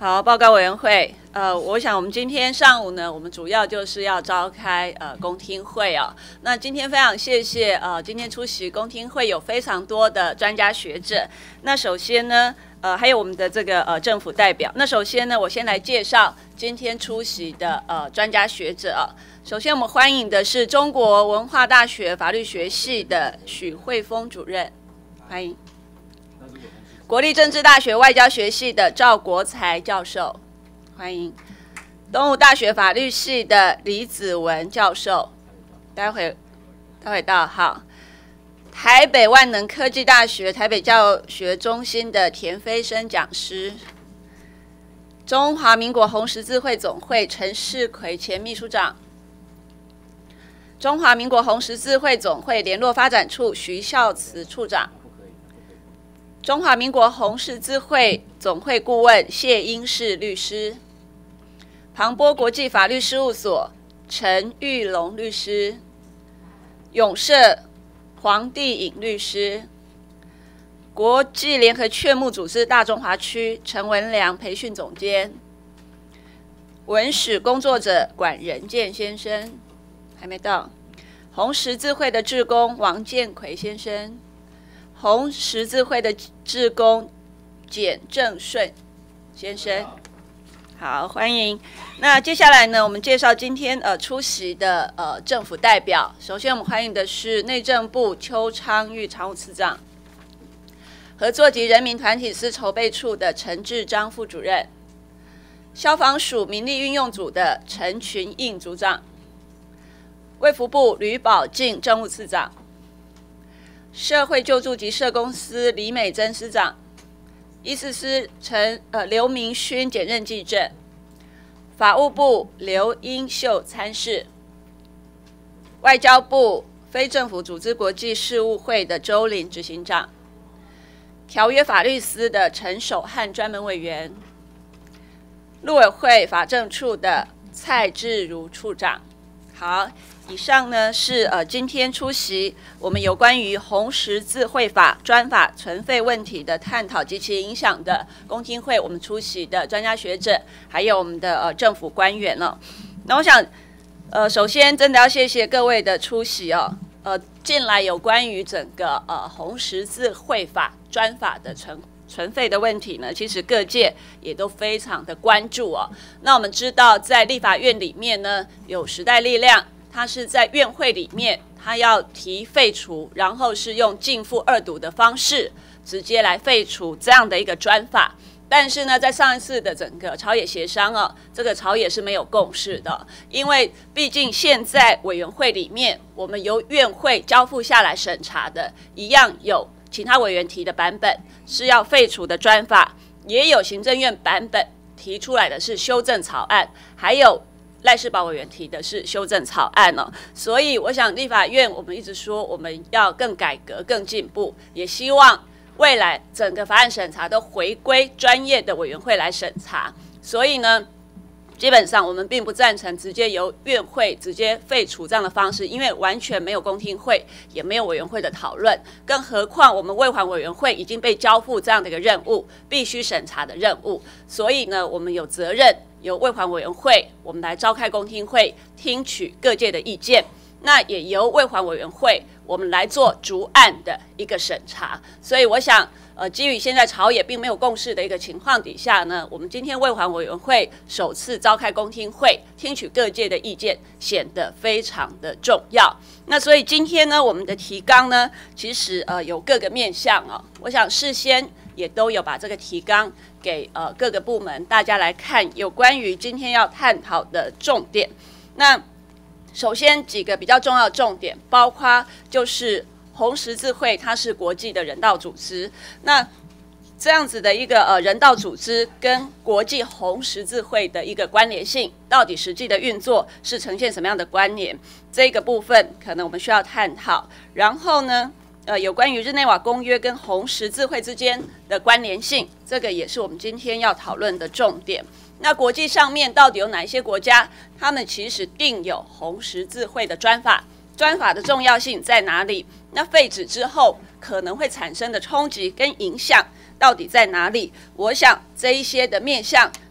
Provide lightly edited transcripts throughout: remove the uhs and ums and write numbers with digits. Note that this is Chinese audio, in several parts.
好，报告委员会，我想我们今天上午呢，我们主要就是要召开公听会哦。那今天非常谢谢今天出席公听会有非常多的专家学者。那首先呢，还有我们的这个政府代表。那首先呢，我先来介绍今天出席的专家学者哦。首先我们欢迎的是中国文化大学法律学系的许慧峰主任，欢迎。国立政治大学外交学系的赵国才教授，欢迎；东吴大学法律系的李子文教授，待会到。好，台北万能科技大学台北教学中心的田飞升讲师，中华民国红十字会总会陈世奎前秘书长，中华民国红十字会总会联络发展处徐孝慈处长。中华民国红十字会总会顾问谢英士律师，庞波国际法律事务所陈玉龙律师，永社黄帝颖律师，国际联合劝募组织大中华区陈文良培训总监，文史工作者管仁健先生，还没到，红十字会的志工王建奎先生。红十字会的志工简正顺先生，好，欢迎。那接下来呢，我们介绍今天出席的政府代表。首先，我们欢迎的是内政部邱昌玉常务次长，合作及人民团体司筹备处的陈志章副主任，消防署民力运用组的陈群应组长，卫福部吕宝静政务次长。社会救助及社工司李美珍司长，医事司刘明勋检任技正，法务部刘英秀参事，外交部非政府组织国际事务会的周林执行长，条约法律司的陈守汉专门委员，陆委会法政处的蔡志如处长。好。以上呢是今天出席我们有关于红十字会法专法存废问题的探讨及其影响的公听会，我们出席的专家学者，还有我们的政府官员了。那我想首先真的要谢谢各位的出席哦。近来有关于整个红十字会法专法的存废的问题呢，其实各界也都非常的关注哦。那我们知道在立法院里面呢，有时代力量。它是在院会里面，它要提废除，然后是用逕付二读的方式直接来废除这样的一个专法。但是呢，在上一次的整个朝野协商啊，这个朝野是没有共识的，因为毕竟现在委员会里面，我们由院会交付下来审查的，一样有其他委员提的版本是要废除的专法，也有行政院版本提出来的是修正草案，还有。赖士葆委员提的是修正草案哦，所以我想立法院我们一直说我们要更改革、更进步，也希望未来整个法案审查都回归专业的委员会来审查。所以呢，基本上我们并不赞成直接由院会直接废除这样的方式，因为完全没有公听会，也没有委员会的讨论，更何况我们卫环委员会已经被交付这样的一个任务，必须审查的任务，所以呢，我们有责任。由卫环委员会，我们来召开公听会，听取各界的意见。那也由卫环委员会，我们来做逐案的一个审查。所以我想，基于现在朝野并没有共识的一个情况底下呢，我们今天卫环委员会首次召开公听会，听取各界的意见，显得非常的重要。那所以今天呢，我们的提纲呢，其实有各个面向哦。我想事先也都有把这个提纲给各个部门大家来看，有关于今天要探讨的重点。那首先几个比较重要的重点，包括就是红十字会它是国际的人道组织，那这样子的一个人道组织跟国际红十字会的一个关联性，到底实际的运作是呈现什么样的关联？这个部分可能我们需要探讨。然后呢，有关于日内瓦公约跟红十字会之间的关联性，这个也是我们今天要讨论的重点。那国际上面到底有哪一些国家，他们其实定有红十字会的专法？专法的重要性在哪里？那废止之后可能会产生的冲击跟影响到底在哪里？我想这一些的面向，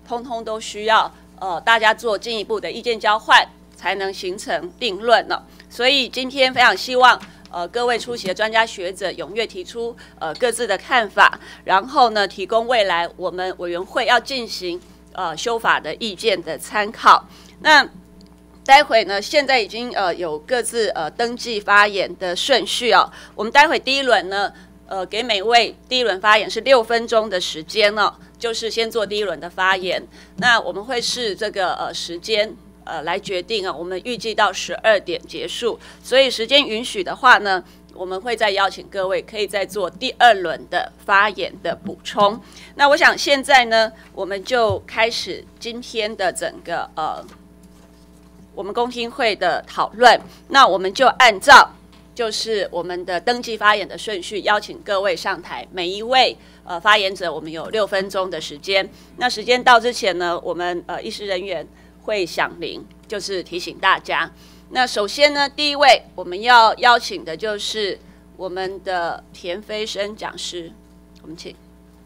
通通都需要大家做进一步的意见交换，才能形成定论呢。所以今天非常希望各位出席的专家学者踊跃提出各自的看法，然后呢提供未来我们委员会要进行修法的意见的参考。那待会呢，现在已经有各自登记发言的顺序哦。我们待会第一轮呢，给每位第一轮发言是6分钟的时间哦，就是先做第一轮的发言。那我们会视这个时间来决定啊，我们预计到12点结束，所以时间允许的话呢，我们会再邀请各位可以再做第2轮的发言的补充。那我想现在呢，我们就开始今天的整个我们公听会的讨论。那我们就按照就是我们的登记发言的顺序，邀请各位上台，每一位发言者我们有6分钟的时间。那时间到之前呢，我们议事人员会响铃，就是提醒大家。那首先呢，第一位我们要邀请的就是我们的田飞升讲师，我们请。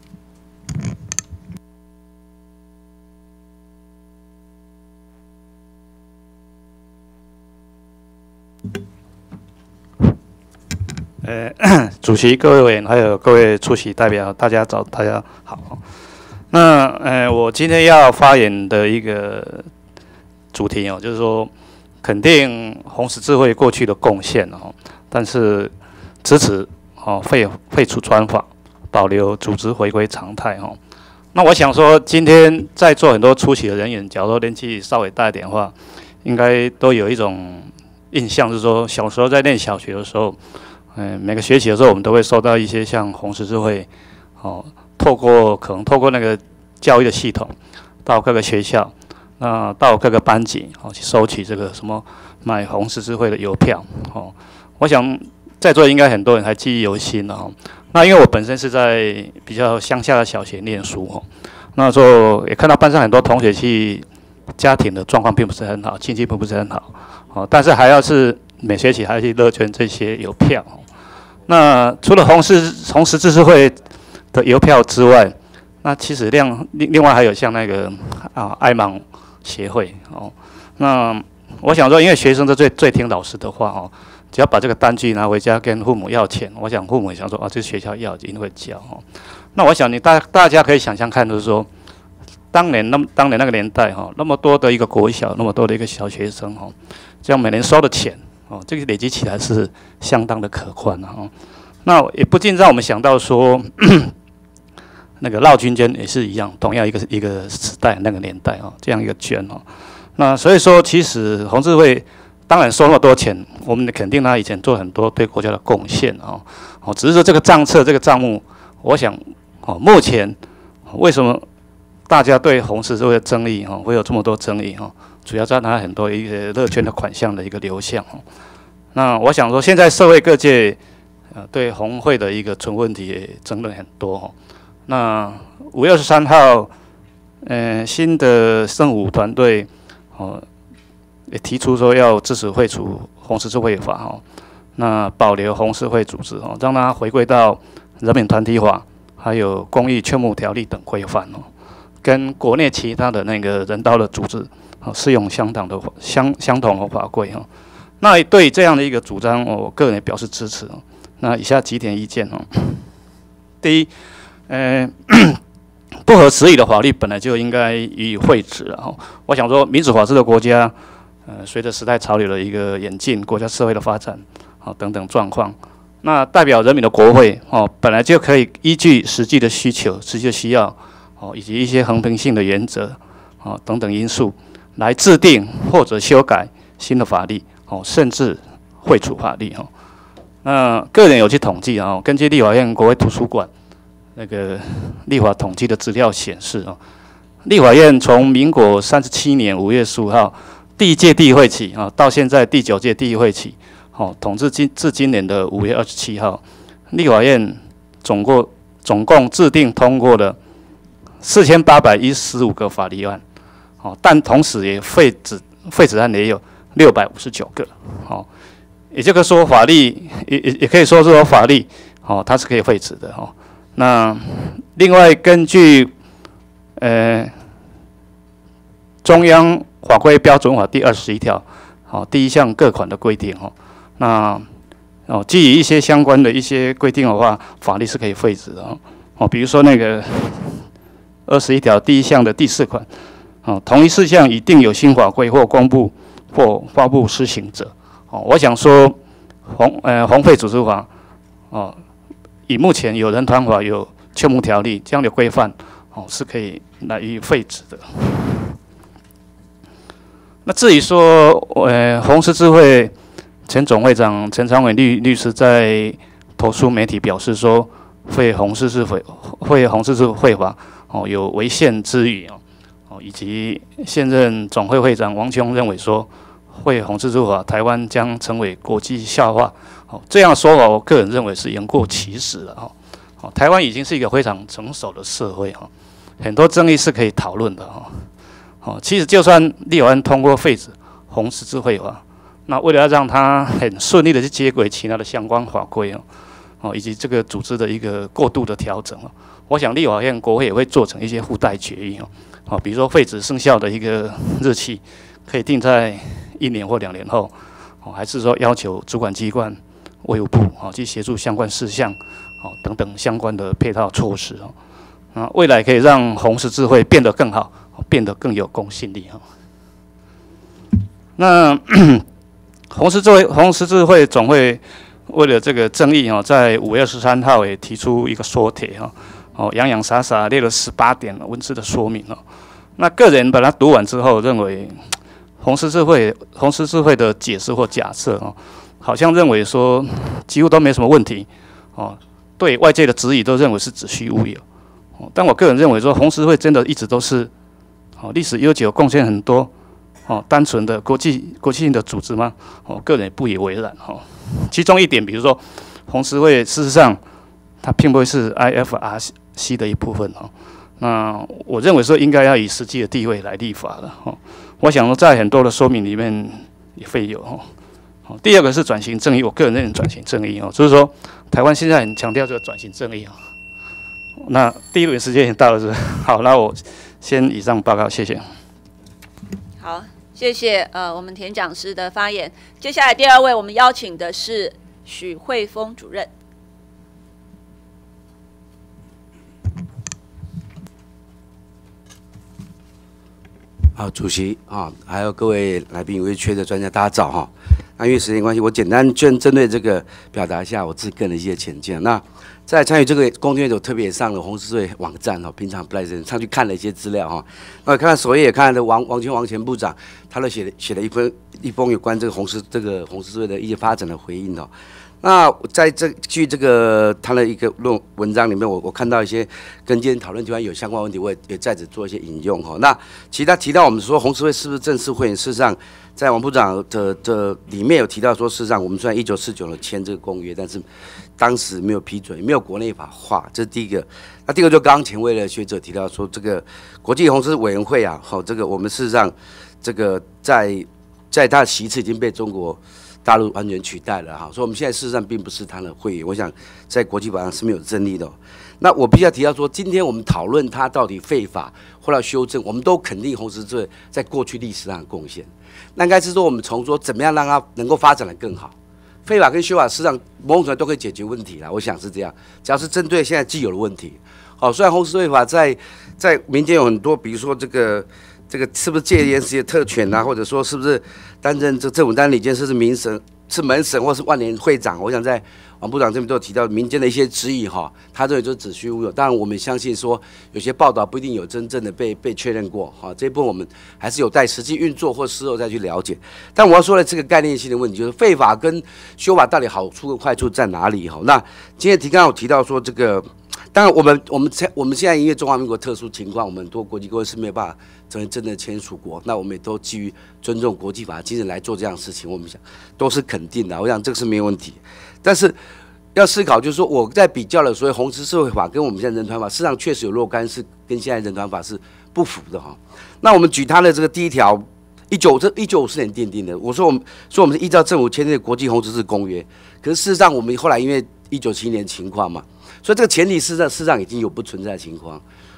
主席、各位委员，还有各位出席代表，大家早，大家好。那我今天要发言的一个主题哦，就是说肯定红十字会过去的贡献哦，但是支持废除专法，保留组织回归常态哦。那我想说，今天在座很多出席的人员，假如年纪稍微大一点的话，应该都有一种印象，就是说小时候在念小学的时候。每个学期的时候，我们都会收到一些像红十字会，可能透过那个教育的系统，到各个学校，到各个班级，去收取这个什么买红十字会的邮票，我想在座应该很多人还记忆犹新了。那因为我本身是在比较乡下的小学念书，那时候也看到班上很多同学去家庭的状况并不是很好，经济并不是很好，但是还要是每学期还要去乐捐这些邮票。那除了红十字会的邮票之外，那其实另外还有像那个爱盲协会哦。那我想说，因为学生都最听老师的话哦，只要把这个单据拿回家跟父母要钱，我想父母也想说这学校要一定会交哦。那我想大家可以想象看，就是说当年那个年代那么多的一个国小，那么多的一个小学生这样每年收的钱。这个累积起来是相当的可观那也不禁让我们想到说，那个绕军捐也是一样，同样一个时代那个年代这样一个捐那所以说，其实红十字会当然收那么多钱，我们肯定他以前做很多对国家的贡献只是说这个账册这个账目，我想目前为什么大家对红十字会的争议会有这么多争议主要在它很多一些乐捐的款项的一个流向那我想说，现在社会各界对红会的一个存问题也争论很多那5月23号，新的政府团队也提出说要支持废除红十字会法那保留红十字会组织让它回归到人民团体法还有公益劝募条例等规范跟国内其他的那个人道的组织适用相同的法规那对这样的一个主张，我个人也表示支持那以下几点意见第一，不合时宜的法律本来就应该予以废止了我想说，民主法治的国家，随着时代潮流的一个演进，国家社会的发展等等状况，那代表人民的国会本来就可以依据实际的需求、实际的需要以及一些衡平性的原则等等因素。来制定或者修改新的法律，甚至废除法律那个人有去统计根据立法院国会图书馆那个立法统计的资料显示立法院从民国37年5月15号第1届第一会期到现在第9届第一会期统治至今年的5月27号，立法院总共制定通过了4815个法律案。但同时也废止案也有659个，也就是说法律也可以说是说法律，它是可以废止的那另外根据中央法规标准法第21条，第1项各款的规定那基于一些相关的一些规定的话，法律是可以废止的比如说那个21条第1项的第4款，同一事项已定有新法规或公布或发布施行者，我想说红废组织法，以目前有人团法有劝募条例这样的规范，是可以来予废止的。那至于说，红十字会前总会长陈长伟律师在投诉媒体表示说，废红十字会法有违宪之语以及现任总会会长王琼认为说，废红十字法台湾将成为国际笑话，这样的说法，我个人认为是言过其实了台湾已经是一个非常成熟的社会很多争议是可以讨论的其实就算立法院通过废止红十字会法，那为了要让它很顺利的去接轨其他的相关法规以及这个组织的一个过渡的调整我想立法院国会也会做成一些附带决议比如说废止生效的一个日期可以定在1年或2年后还是说要求主管机关卫福部去协助相关事项等等相关的配套措施未来可以让红十字会变得更好，变得更有公信力那红十字会总会为了这个争议在5月13号也提出一个说帖洋洋洒洒列了18点文字的说明那个人把它读完之后，认为红十字会的解释或假设好像认为说几乎都没什么问题对外界的质疑都认为是子虚乌有但我个人认为说，红十字会真的一直都是历史悠久、贡献很多单纯的国际性的组织吗？我个人也不以为然其中一点，比如说红十字会事实上它并不会是 IFRC 的一部分那我认为说应该要以实际的地位来立法了我想说在很多的说明里面也会有第二个是转型正义，我个人认为转型正义就是说台湾现在很强调这个转型正义那第一轮时间已经到了是不是？好，那我先以上报告，谢谢。 好，谢谢我们田讲师的发言。接下来第2位我们邀请的是许慧峰主任。 好，主席还有各位来宾、委缺的专家，大家早那因为时间关系，我简单针对这个表达一下我自己个人的一些浅见。那在参与这个公听会，我特别上了红十字会网站平常不来人上去看了一些资料那看首页也看了王前部长，他都写了一封有关这个红十字会的一些发展的回应那在据这个他的一个文章里面，我看到一些跟今天讨论地方有相关问题，我也在此做一些引用那其实他提到我们说红十字会是不是正式会员，事实上在王部长的里面有提到说，事实上我们虽然1949年签这个公约，但是当时没有批准，没有国内法化，这是第一个。那第二个就刚刚前位的学者提到说，这个国际红十字委员会这个我们事实上这个在他的席次已经被中国大陆完全取代了所以我们现在事实上并不是他的会员，我想在国际法上是没有争议的那我必须要提到说，今天我们讨论它到底废法或者修正，我们都肯定红十字会在过去历史上的贡献。那应该是说，我们从说怎么样让它能够发展得更好。废法跟修法事实上某种程度都可以解决问题啦，我想是这样。只要是针对现在既有的问题，虽然红十字会法在民间有很多，比如说这个是不是戒严时期的特权或者说是不是担任这政府单位理监事是民审是门审或是万年会长，我想在王部长这边都有提到民间的一些质疑他认为就是子虚乌有。当然我们相信说有些报道不一定有真正的被确认过这一部分我们还是有待实际运作或事后再去了解。但我要说的这个概念性的问题，就是废法跟修法到底好处跟坏处在哪里那今天刚刚有提到说这个。当然，我们现在因为中华民国特殊情况，我们很多国际公约是没有办法成为真正的签署国，那我们也都基于尊重国际法的精神来做这样的事情，我们想都是肯定的，我想这个是没有问题。但是要思考，就是说我在比较了所谓红十字会法跟我们现在人团法，事实上确实有若干是跟现在人团法是不符的那我们举它的这个第一条，1954年奠定的，我说我们是依照政府签订的国际红十字公约，可是事实上我们后来因为1971年情况嘛。所以这个前提事实上已经有不存在的情况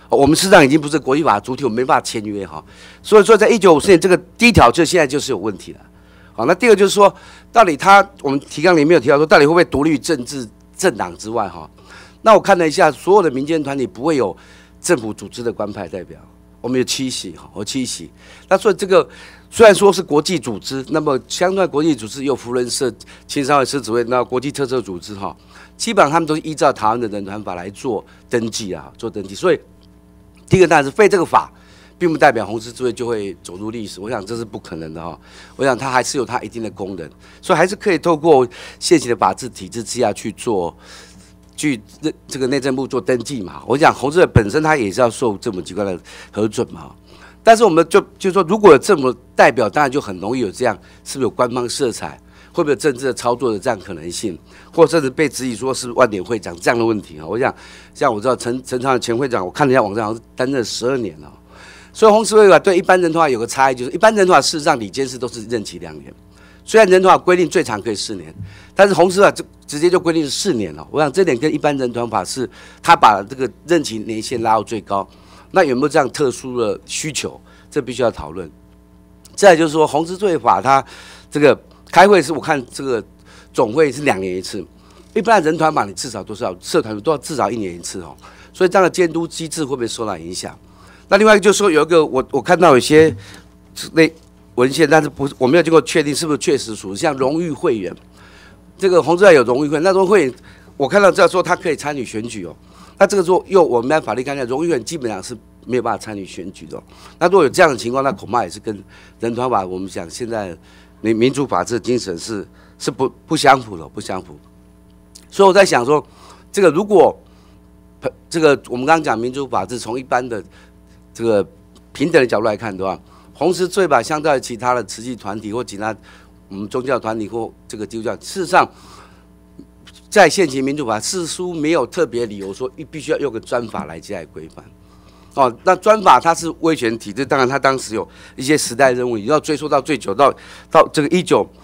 我们事实上已经不是国际法主体，我们没办法签约哈。所以说，在1954年这个第一条就现在就是有问题了。好，那第二个就是说，到底我们提纲里面有提到说，到底会不会独立政治政党之外哈？那我看了一下，所有的民间团体不会有政府组织的官派代表，我们有7席哈，有7席。那所以这个虽然说是国际组织，那么相对国际组织有福伦社、青商会、狮子会，那国际特色组织哈，基本上他们都是依照台湾的人团法来做登记啊，做登记。所以第一个当然是废这个法，并不代表红十字会就会走入历史，我想这是不可能的哈。我想它还是有它一定的功能，所以还是可以透过现行的法治体制之下去做。据这个内政部做登记嘛，我想红十字会本身它也是要受政府机关的核准嘛。但是我们就说，如果有政府代表，当然就很容易有这样，是不是有官方色彩，会不会有政治的操作的这样可能性，或甚至被质疑说是万年会长这样的问题啊？我想，像我知道陈昌的前会长，我看了一下网站，好像是担任了12年了。所以红十字会法对一般人团法有个差异，就是一般人团法事实上理监事都是任期2年，虽然人团法规定最长可以4年，但是红十字会法直接就规定是4年了。我想这点跟一般人团法是，他把这个任期年限拉到最高。那有没有这样特殊的需求？这必须要讨论。再来就是说，红十字会法它这个开会是我看这个总会是2年一次，一般人团法你至少都是要社团都要至少1年一次哦。所以这样的监督机制会不会受到影响？那另外就是说有一个我看到有些文献，但是我没有经过确定是不是确实属于像荣誉会员，这个红十字会有荣誉会员，那荣誉会员我看到这样说他可以参与选举哦。那这个时候，我们按法律概念，荣誉会员基本上是没有办法参与选举的。那如果有这样的情况，那恐怕也是跟人团法我们讲现在民主法治的精神是不相符的，不相符。所以我在想说，这个如果这个我们刚刚讲民主法治，从一般的这个平等的角度来看的话，红十字会法相对于其他的慈济团体或其他我们宗教团体或这个基督教，事实上。在现行民主法似乎没有特别理由说必须要用个专法来加以规范，哦，那专法它是威权体制，当然它当时有一些时代任务，你要追溯到最久到这个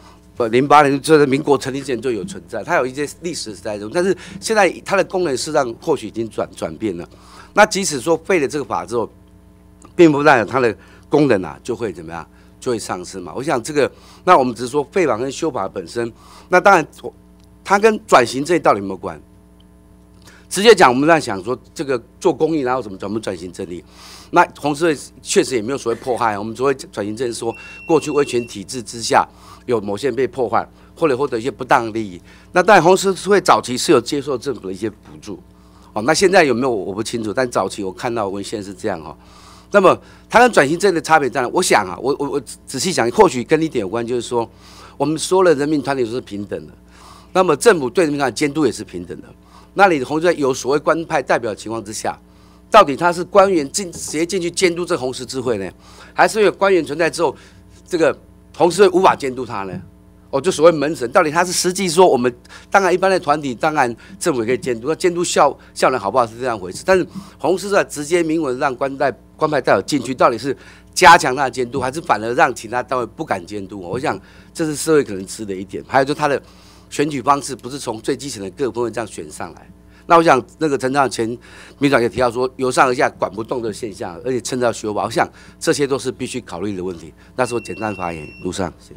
1908年，这个民国成立之前就有存在，它有一些历史时代任务，但是现在它的功能事实上或许已经转变了。那即使说废了这个法之后，并不代表它的功能啊就会怎么样，就会丧失嘛。我想这个，那我们只是说废法跟修法本身，那当然。它跟转型正义到底有没有关？直接讲，我们在想说，这个做公益然后怎么转型正义？那红十字会确实也没有所谓迫害，我们所谓转型正义是说，过去威权体制之下有某些人被迫害，或者获得一些不当利益。那当然红十字会早期是有接受政府的一些补助，哦，那现在有没有我不清楚，但早期我看到文献是这样哈。那么它跟转型正义的差别在哪？我想啊，我仔细想，或许跟一点有关，就是说，我们所有的人民团体都是平等的。那么政府对人民团体监督也是平等的。那你红十字会有所谓官派代表的情况之下，到底他是官员直接进去监督这红十字会呢，还是有官员存在之后，这个红十字会无法监督他呢？哦，就所谓门神，到底他是实际说我们当然一般的团体，当然政府也可以监督，那监督效能好不好是这样回事。但是红十字会直接明文让官派代表进去，到底是加强他的监督，还是反而让其他单位不敢监督？我想这是社会可能吃的一点。还有就他的选举方式不是从最基层的各个部分这样选上来，那我想那个陈长前民长也提到说，由上而下管不动的现象，而且趁着修法，我想这些都是必须考虑的问题。那是我简单发言，如上，谢谢。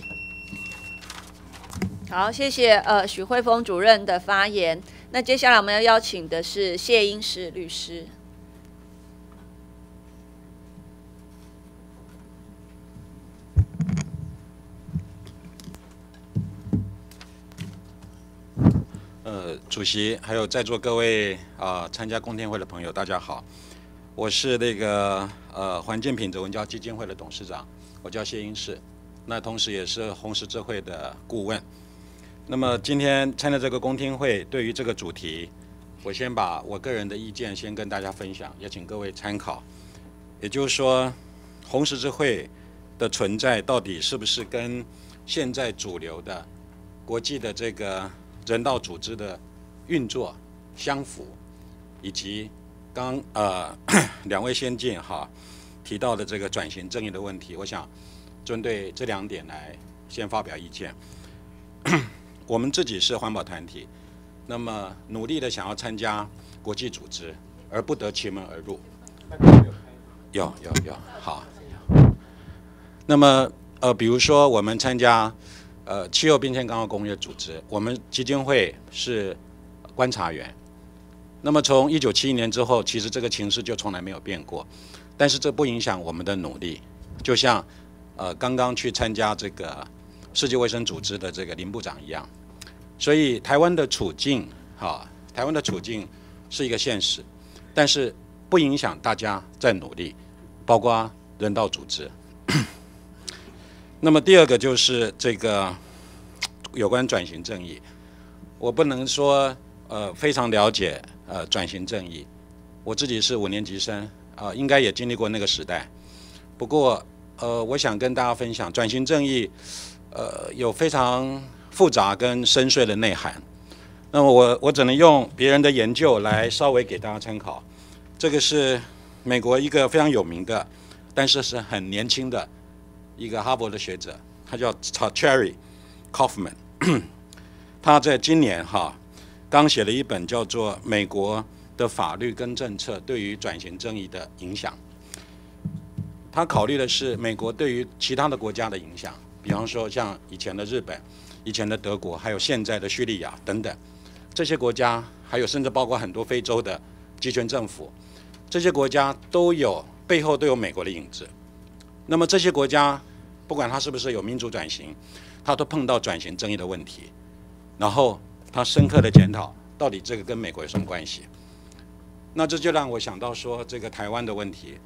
好，谢谢许慧峰主任的发言。那接下来我们要邀请的是谢英士律师。 主席还有在座各位参加公听会的朋友，大家好，我是那个环境品质文教基金会的董事长，我叫谢英士，那同时也是红十字会的顾问。那么今天参加这个公听会，对于这个主题，我先把我个人的意见先跟大家分享，也请各位参考。也就是说，红十字会的存在到底是不是跟现在主流的国际的这个人道组织的运作相符，以及刚两位先进提到的这个转型正义的问题，我想针对这2点来先发表意见。我们自己是环保团体，那么努力的想要参加国际组织，而不得其门而入。 有，好。那么比如说我们参加气候变迁纲要公约组织，我们基金会是观察员。那么从1971年之后，其实这个情势就从来没有变过，但是这不影响我们的努力。就像刚刚去参加这个世界卫生组织的这个林部长一样，所以台湾的处境，台湾的处境是一个现实，但是不影响大家在努力，包括人道组织。那么第二个就是这个有关转型正义，我不能说非常了解转型正义，我自己是5年级生应该也经历过那个时代。不过我想跟大家分享，转型正义有非常复杂跟深邃的内涵。那么我只能用别人的研究来稍微给大家参考。这个是美国一个非常有名的，但是是很年轻的一个哈佛的学者，他叫 Cherry Kaufman 他在今年刚写了一本叫做《美国的法律跟政策对于转型正义的影响》。他考虑的是美国对于其他的国家的影响，比方说像以前的日本、以前的德国，还有现在的叙利亚等等这些国家，还有甚至包括很多非洲的集权政府，这些国家背后都有美国的影子。那么这些国家不管它是不是有民主转型，它都碰到转型正义的问题，然后他深刻的检讨到底这个跟美国有什么关系。那这就让我想到说这个台湾的问题。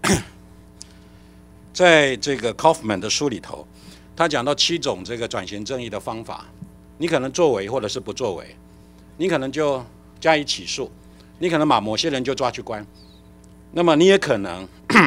在这个 Kaufman 的书里头，他讲到7种这个转型正义的方法，你可能作为或者是不作为，你可能就加以起诉，你可能把某些人就抓去关，那么你也可能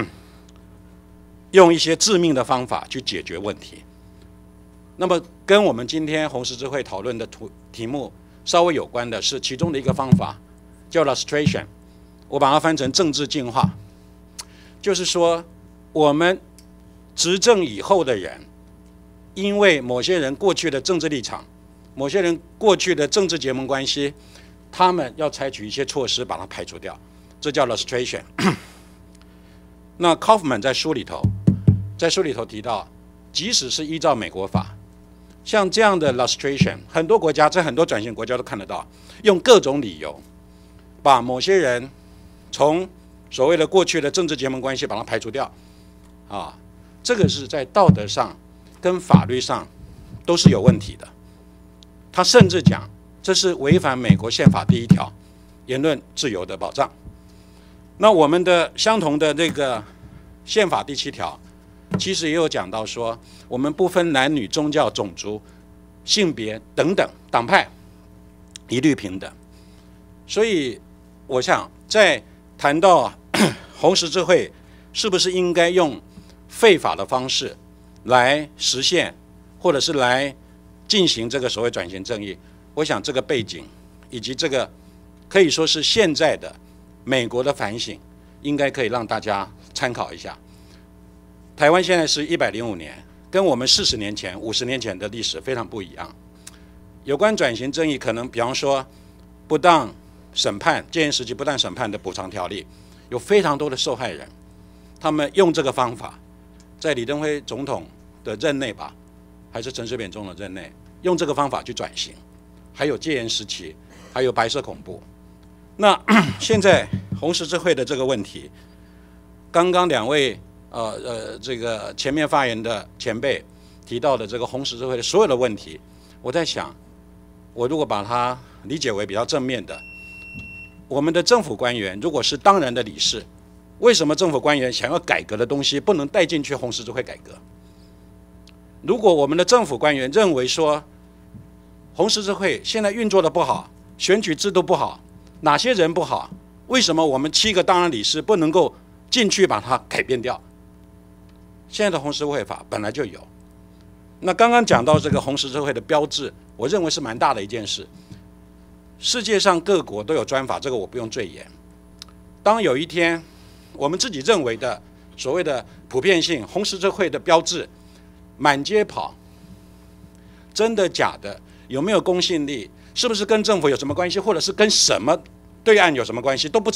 用一些致命的方法去解决问题。那么跟我们今天红十字会讨论的题目稍微有关的是其中的一个方法，叫 lustration， 我把它翻成政治进化，就是说我们执政以后的人，因为某些人过去的政治立场，某些人过去的政治结盟关系，他们要采取一些措施把它排除掉，这叫 lustration 那 Kaufman 在书里头提到，即使是依照美国法，像这样的 lustration， 很多国家在很多转型国家都看得到，用各种理由把某些人从所谓的过去的政治结盟关系把它排除掉这个是在道德上跟法律上都是有问题的。他甚至讲这是违反美国宪法第1条言论自由的保障。那我们的相同的这个宪法第7条其实也有讲到说，我们不分男女、宗教、种族、性别等等党派，一律平等。所以我想在谈到红十字会是不是应该用废法的方式来实现，或者是来进行这个所谓转型正义，我想这个背景以及这个可以说是现在的美国的反省，应该可以让大家参考一下。台湾现在是105年，跟我们40年前、50年前的历史非常不一样。有关转型正义，可能比方说不当审判、戒严时期不当审判的补偿条例，有非常多的受害人，他们用这个方法，在李登辉总统的任内吧，还是陈水扁总统的任内，用这个方法去转型。还有戒严时期，还有白色恐怖。那现在红十字会的这个问题，刚刚2位这个前面发言的前辈提到的这个红十字会的所有的问题，我在想，我如果把它理解为比较正面的，我们的政府官员如果是当然的理事，为什么政府官员想要改革的东西不能带进去红十字会改革？如果我们的政府官员认为说红十字会现在运作的不好，选举制度不好，哪些人不好，为什么我们7个当然理事不能够进去把它改变掉？现在的红十字会法本来就有。那刚刚讲到这个红十字会的标志，我认为是蛮大的一件事。世界上各国都有专法，这个我不用赘言。当有一天我们自己认为的所谓的普遍性红十字会的标志满街跑，真的假的？有没有公信力？是不是跟政府有什么关系，或者是跟什么对岸有什么关系都不知道？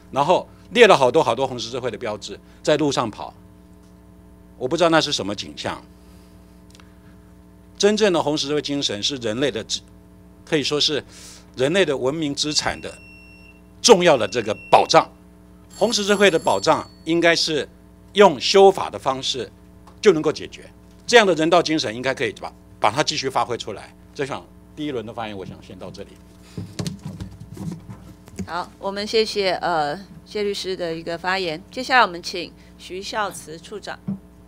然后列了好多红十字会的标志在路上跑，我不知道那是什么景象。真正的红十字会精神是人类的，可以说是人类的文明资产的重要的这个保障。红十字会的保障应该是用修法的方式就能够解决，这样的人道精神应该可以把它继续发挥出来。这场第一轮的发言，我想先到这里。 好，我们谢谢谢律师的一个发言。接下来我们请徐孝慈处长。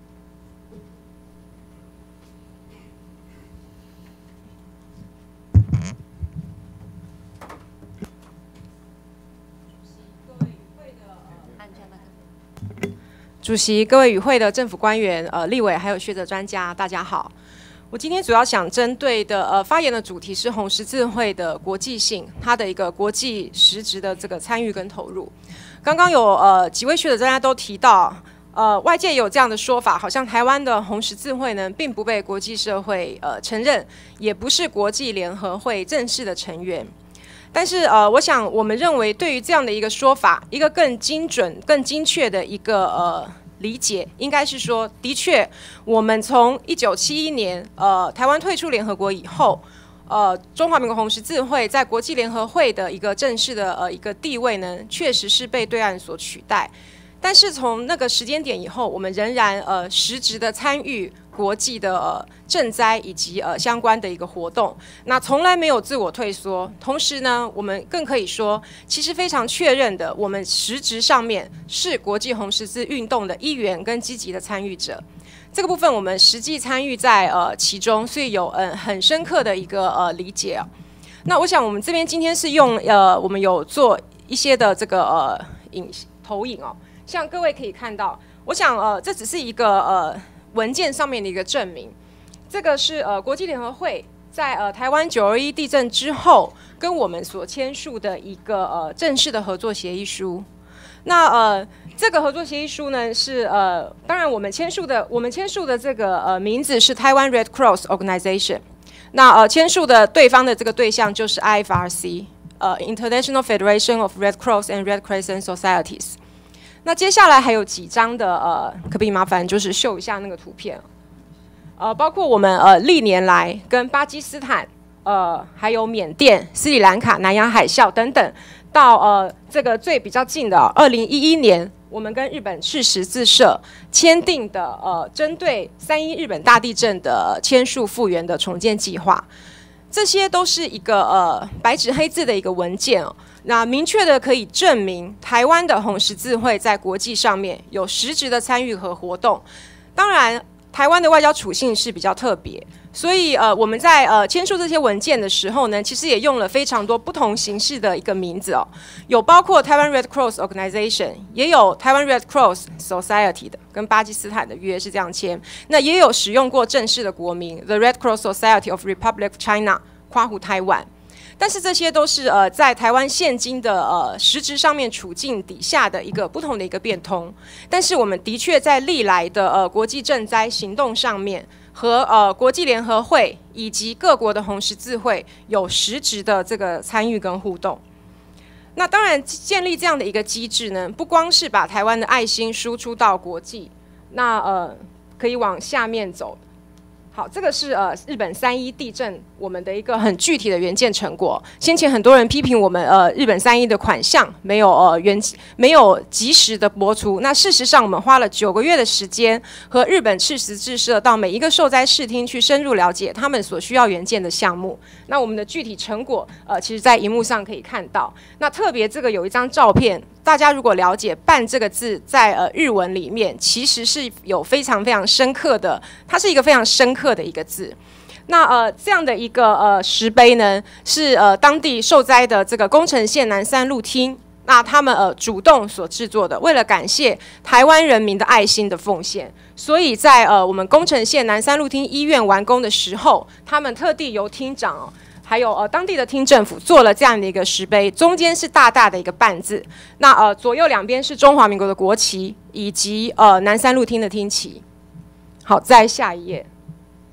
主席、各位与会的政府官员、立委还有学者专家，大家好。我今天主要想针对的发言的主题是红十字会的国际性，它的一个国际实质的这个参与跟投入。刚刚有几位学者专家都提到，外界有这样的说法，好像台湾的红十字会呢并不被国际社会承认，也不是国际联合会正式的成员。但是我想我们认为对于这样的一个说法，一个更精准、更精确的一个理解，应该是说，的确，我们从1971年台湾退出联合国以后，中华民国红十字会在国际联合会的一个正式的一个地位呢，确实是被对岸所取代。但是从那个时间点以后，我们仍然实质的参与国际的赈灾以及相关的一个活动，那从来没有自我退缩。同时呢，我们更可以说，其实非常确认的，我们实质上面是国际红十字运动的一员跟积极的参与者。这个部分我们实际参与在其中，所以有很深刻的一个理解啊。那我想我们这边今天是用我们有做一些的这个投影哦。像各位可以看到，我想这只是一个文件上面的一个证明。这个是国际联合会在台湾921地震之后跟我们所签署的一个正式的合作协议书。那这个合作协议书呢是当然我们签署的这个名字是台湾 Red Cross Organization。那签署的对方的这个对象就是 IFRC International Federation of Red Cross and Red Crescent Societies。那接下来还有几张的可不可以麻烦就是秀一下那个图片？包括我们历年来跟巴基斯坦、还有缅甸、斯里兰卡、南洋海啸等等，到这个最比较近的2011年，我们跟日本赤十字社签订的针对3·1日本大地震的签署复原的重建计划。这些都是一个白纸黑字的一个文件哦。那明确的可以证明台湾的红十字会在国际上面有实质的参与和活动。当然，台湾的外交处境是比较特别，所以我们在签署这些文件的时候呢，其实也用了非常多不同形式的一个名字哦，有包括台湾 Red Cross Organization， 也有台湾 Red Cross Society 的，跟巴基斯坦的约是这样签。那也有使用过正式的国名 The Red Cross Society of Republic of China， 括弧台湾。但是这些都是在台湾现今的实质上面处境底下的一个不同的一个变通。但是我们的确在历来的国际赈灾行动上面，和国际联合会以及各国的红十字会有实质的这个参与跟互动。那当然建立这样的一个机制呢，不光是把台湾的爱心输出到国际，那可以往下面走。好，这个是日本3·1地震我们的一个很具体的原件成果。先前很多人批评我们日本3·1的款项没有及时的播出。那事实上，我们花了9个月的时间，和日本赤十字社到每一个受灾视厅去深入了解他们所需要原件的项目。那我们的具体成果其实在荧幕上可以看到。那特别这个有一张照片。大家如果了解“办”这个字在日文里面其实是有非常非常深刻的，它是一个非常深刻的一个字。那这样的一个石碑呢，是当地受灾的这个宫城县南三路厅，那他们主动所制作的，为了感谢台湾人民的爱心的奉献，所以在我们宫城县南三路厅医院完工的时候，他们特地由厅长还有当地的厅政府做了这样的一个石碑，中间是大大的一个“办”字，那左右两边是中华民国的国旗以及南三路厅的厅旗。好，再下一页。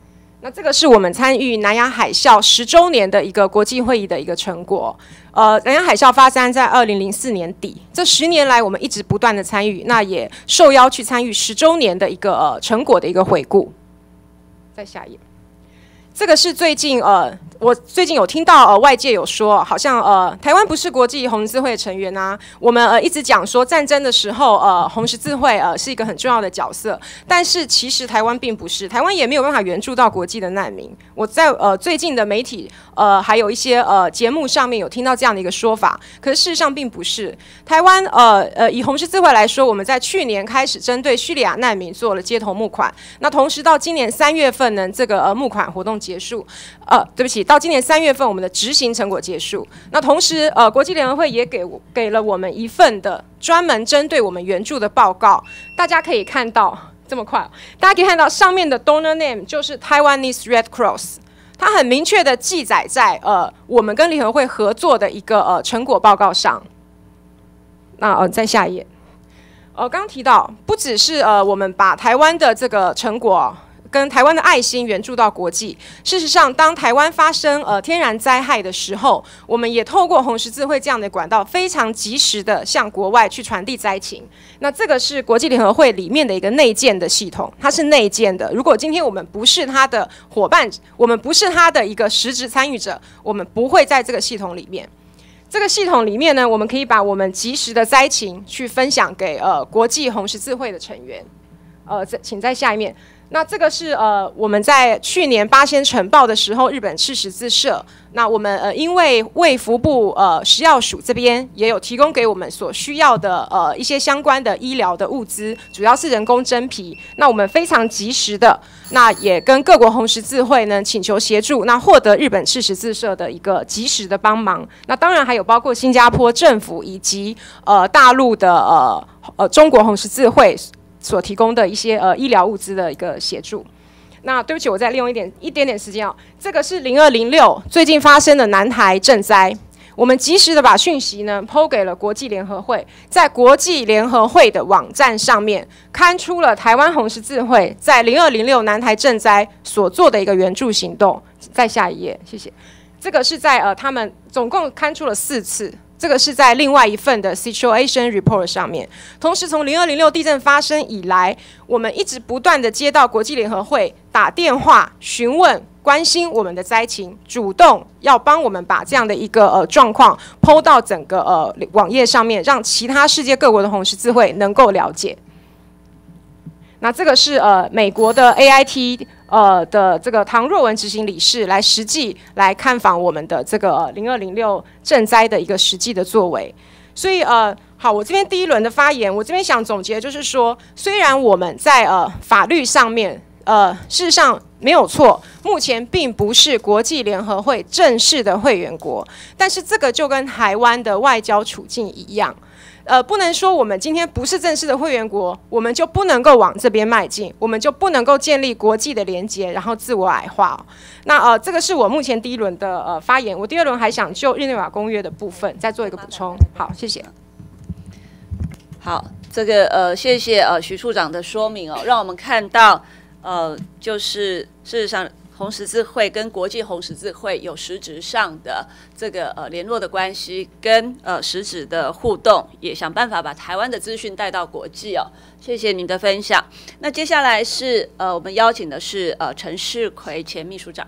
那这个是我们参与南亚海啸10周年的一个国际会议的一个成果。南亚海啸发生在2004年底，这10年来我们一直不断的参与，那也受邀去参与10周年的一个成果的一个回顾。再下一页。这个是最近我最近有听到外界有说，好像台湾不是国际红十字会的成员啊。我们一直讲说战争的时候红十字会是一个很重要的角色，但是其实台湾并不是，台湾也没有办法援助到国际的难民。我在最近的媒体还有一些节目上面有听到这样的一个说法，可是事实上并不是。台湾以红十字会来说，我们在去年开始针对叙利亚难民做了街头募款，那同时到今年3月份呢，这个募款活动结束，对不起，到今年3月份我们的执行成果结束。那同时国际联合会也给了我们一份的专门针对我们援助的报告，大家可以看到这么快，大家可以看到上面的 donor name 就是 Taiwanese Red Cross， 它很明确的记载在我们跟联合会合作的一个成果报告上。那再下一页，刚刚提到不只是我们把台湾的这个成果跟台湾的爱心援助到国际。事实上，当台湾发生天然灾害的时候，我们也透过红十字会这样的管道，非常及时的向国外去传递灾情。那这个是国际联合会里面的一个内建的系统，它是内建的。如果今天我们不是它的伙伴，我们不是它的一个实质参与者，我们不会在这个系统里面。这个系统里面呢，我们可以把我们及时的灾情去分享给国际红十字会的成员。请在下一面。那这个是我们在去年八仙晨报的时候，日本赤十字社，那我们因为卫福部食药署这边也有提供给我们所需要的一些相关的医疗的物资，主要是人工真皮。那我们非常及时的，那也跟各国红十字会呢请求协助，那获得日本赤十字社的一个及时的帮忙。那当然还有包括新加坡政府以及大陆的中国红十字会所提供的一些医疗物资的一个协助。那对不起，我再利用一点点时间这个是0206最近发生的南台震灾，我们及时的把讯息呢抛给了国际联合会，在国际联合会的网站上面刊出了台湾红十字会在0206南台震灾所做的一个援助行动。再下一页，谢谢。这个是在他们总共刊出了4次。这个是在另外一份的 Situation Report 上面。同时，从0206地震发生以来，我们一直不断的接到国际联合会打电话询问、关心我们的灾情，主动要帮我们把这样的一个状况 PO 到整个网页上面，让其他世界各国的红十字会能够了解。那这个是美国的 AIT 的这个唐若文执行理事来实际来看访我们的这个0206震灾的一个实际的作为。所以好，我这边第一轮的发言，我这边想总结就是说，虽然我们在法律上面事实上没有错，目前并不是国际联合会正式的会员国，但是这个就跟台湾的外交处境一样。不能说我们今天不是正式的会员国，我们就不能够往这边迈进，我们就不能够建立国际的连结，然后自我矮化。那这个是我目前第一轮的发言，我第二轮还想就日内瓦公约的部分再做一个补充。好，谢谢。 好，这个谢谢徐处长的说明让我们看到就是事实上红十字会跟国际红十字会有实质上的这个联络的关系，跟实质的互动，也想办法把台湾的资讯带到国际谢谢您的分享。那接下来是我们邀请的是陈世奎前秘书长。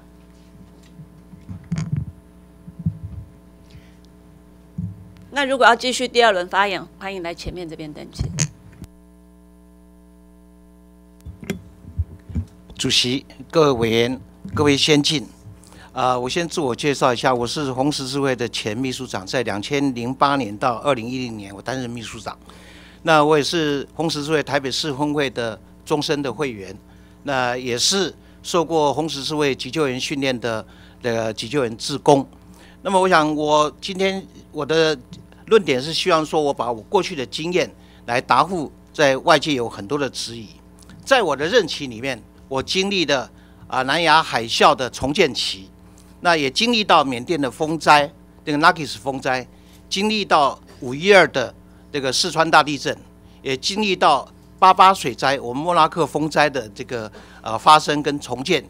那如果要继续第二轮发言，欢迎来前面这边登记。 主席、各位委员、各位先进，我先自我介绍一下，我是红十字会的前秘书长，在2008年到2010年，我担任秘书长。那我也是红十字会台北市分会的终身的会员，那也是受过红十字会急救员训练的急救员志工。那么，我想我今天我的论点是希望说，我把我过去的经验来答复在外界有很多的质疑。在我的任期里面，我经历的南亚海啸的重建期，那也经历到缅甸的风灾，那个 Nakis 风灾，经历到512的这个四川大地震，也经历到88水灾，我们莫拉克风灾的这个发生跟重建，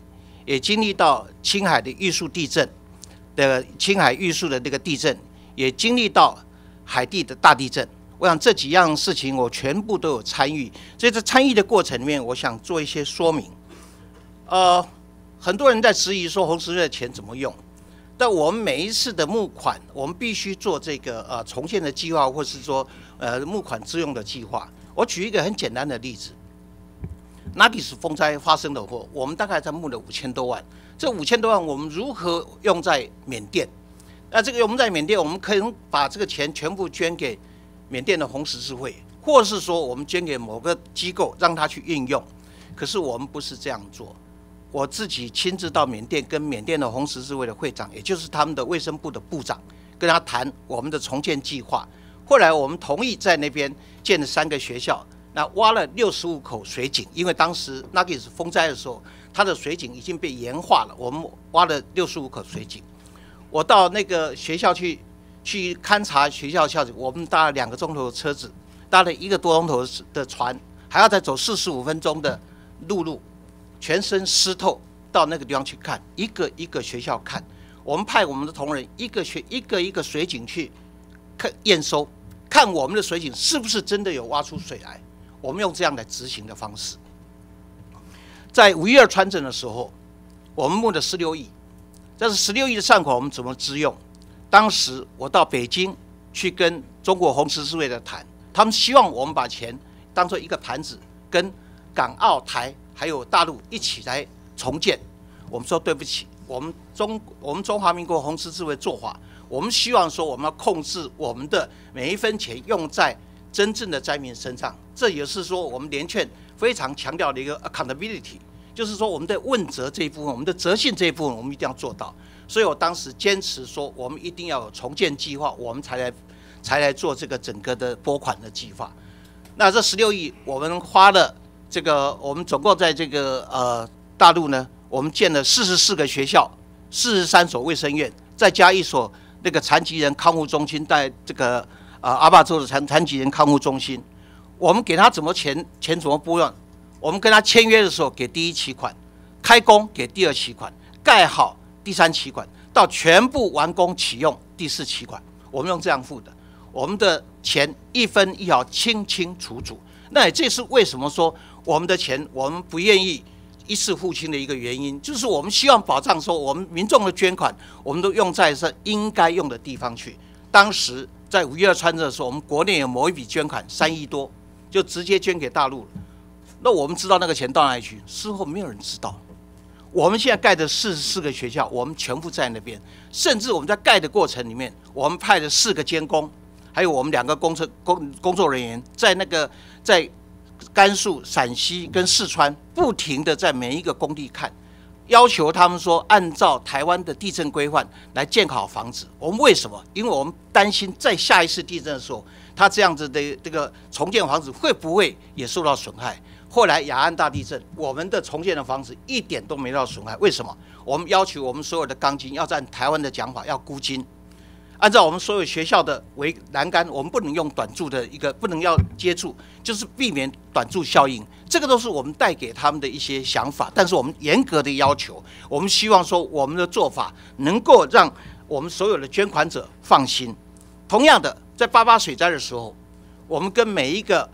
也经历到青海的玉树地震的青海玉树的那个地震，也经历到海地的大地震。我想这几样事情我全部都有参与，所以在参与的过程里面，我想做一些说明。很多人在质疑说红十字会的钱怎么用，但我们每一次的募款，我们必须做这个重建的计划，或是说募款自用的计划。我举一个很简单的例子，纳吉斯风灾发生的时候，我们大概在募了5000多万，这5000多万我们如何用在缅甸？那这个我们在缅甸，我们可以把这个钱全部捐给缅甸的红十字会，或是说我们捐给某个机构让他去运用。可是我们不是这样做。我自己亲自到缅甸，跟缅甸的红十字会的会长，也就是他们的卫生部的部长，跟他谈我们的重建计划。后来我们同意在那边建了3个学校，那挖了65口水井，因为当时那个是风灾的时候，它的水井已经被盐化了，我们挖了65口水井。我到那个学校去勘察学校校景，我们搭了2个钟头的车子，搭了1个多钟头的船，还要再走45分钟的陆，全身湿透到那个地方去看，一个一个学校看。我们派我们的同仁一个水井去看验收，看我们的水井是不是真的有挖出水来。我们用这样来执行的方式。在5.12川震的时候，我们募了16亿，但是16亿的善款我们怎么支用？当时我到北京去跟中国红十字会的谈，他们希望我们把钱当作一个盘子，跟港澳台还有大陆一起来重建。我们说对不起，我们中华民国红十字会做法，我们希望说我们要控制我们的每一分钱用在真正的灾民身上。这也是说我们联劝非常强调的一个 accountability， 就是说我们的问责这一部分，我们的责信这一部分，我们一定要做到。所以我当时坚持说，我们一定要有重建计划，我们才来做这个整个的拨款的计划。那这16亿，我们花了这个，我们总共在这个大陆呢，我们建了44个学校，43所卫生院，再加1所那个残疾人康复中心，在这个阿坝州的残疾人康复中心。我们给他怎么钱怎么拨用？我们跟他签约的时候给第1期款，开工给第2期款，盖好第3期款，到全部完工启用第4期款，我们用这样付的。我们的钱1分1毫清清楚楚。那也这是为什么说我们的钱我们不愿意一次付清的一个原因，就是我们希望保障说我们民众的捐款，我们都用在是应该用的地方去。当时在5.12川震的时候，我们国内有某一笔捐款3亿多，就直接捐给大陆了。那我们知道那个钱到哪里去？事后没有人知道。我们现在盖的44个学校，我们全部在那边，甚至我们在盖的过程里面，我们派了4个监工，还有我们2个工作人员，在甘肃、陕西跟四川不停的在每一个工地看，要求他们说按照台湾的地震规范来建好房子。我们为什么？因为我们担心在下一次地震的时候，它这样子的这个重建房子会不会也受到损害？后来雅安大地震，我们的重建的房子一点都没到损害。为什么？我们要求我们所有的钢筋要按台湾的讲法要箍筋，按照我们所有学校的栏杆，我们不能用短柱的一个，不能要接住，就是避免短柱效应。这个都是我们带给他们的一些想法，但是我们严格的要求，我们希望说我们的做法能够让我们所有的捐款者放心。同样的，在88水灾的时候，我们跟每一个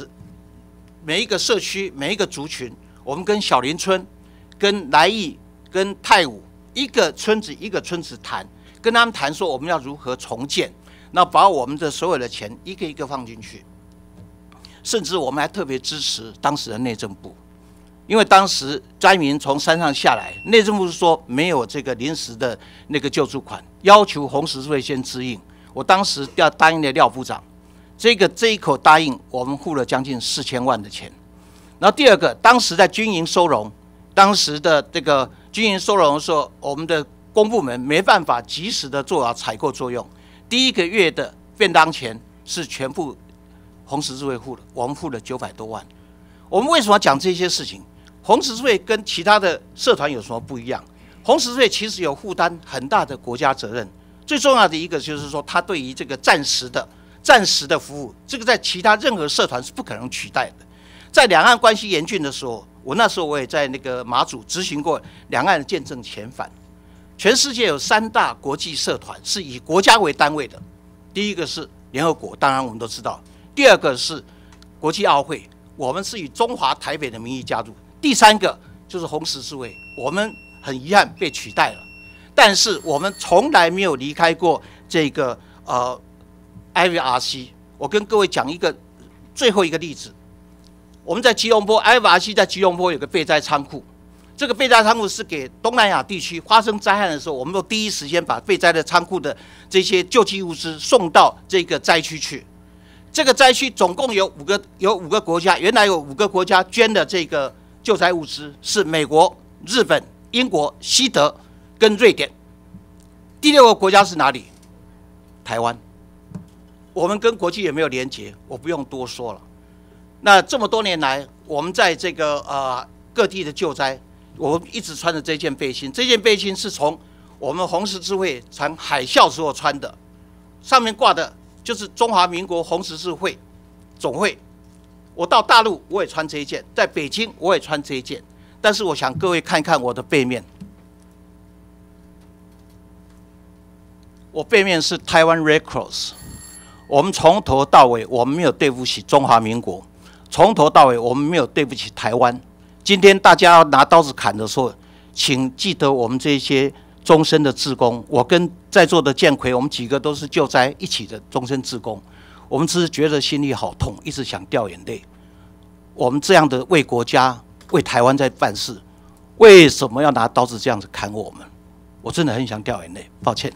社区、每一个族群，我们跟小林村、跟来义、跟泰武一个村子一个村子谈，跟他们谈说我们要如何重建，那把我们的所有的钱一个一个放进去。甚至我们还特别支持当时的内政部，因为当时灾民从山上下来，内政部是说没有这个临时的那个救助款，要求红十字会先支应。我当时要答应的廖部长，这一口答应，我们付了将近4000万的钱。然后第二个，当时在军营收容，当时的这个军营收容的时候，我们的公部门没办法及时的做好采购作用，第1个月的便当钱是全部红十字会付的，我们付了900多万。我们为什么要讲这些事情？红十字会跟其他的社团有什么不一样？红十字会其实有负担很大的国家责任，最重要的一个就是说，它对于这个暂时的服务，这个在其他任何社团是不可能取代的。 在两岸关系严峻的时候，我那时候我也在那个马祖执行过两岸见证遣返。全世界有3大国际社团是以国家为单位的，第一个是联合国，当然我们都知道；第二个是国际奥会，我们是以中华台北的名义加入；第3个就是红十字会，我们很遗憾被取代了，但是我们从来没有离开过这个IVRC。我跟各位讲最后一个例子，我们在吉隆坡 IVRC 在吉隆坡有个备灾仓库，这个备灾仓库是给东南亚地区发生灾害的时候，我们都第一时间把备灾的仓库的这些救济物资送到这个灾区去。这个灾区总共有5个国家，原来有5个国家捐的这个救灾物资，是美国、日本、英国、西德跟瑞典。第6个国家是哪里？台湾。我们跟国际也没有连结，我不用多说了。那这么多年来，我们在这个各地的救灾，我们一直穿着这件背心。这件背心是从我们红十字会传海啸时候穿的，上面挂的就是中华民国红十字会总会。我到大陆我也穿这一件，在北京我也穿这一件。但是我想各位看看我的背面，我背面是台湾 Red Cross。我们从头到尾，我们没有对不起中华民国，从头到尾我们没有对不起台湾。今天大家要拿刀子砍的时候，请记得我们这些终身的志工。我跟在座的建奎，我们几个都是救灾一起的终身志工。我们只是觉得心里好痛，一直想掉眼泪。我们这样的为国家、为台湾在办事，为什么要拿刀子这样子砍我们？我真的很想掉眼泪，抱歉。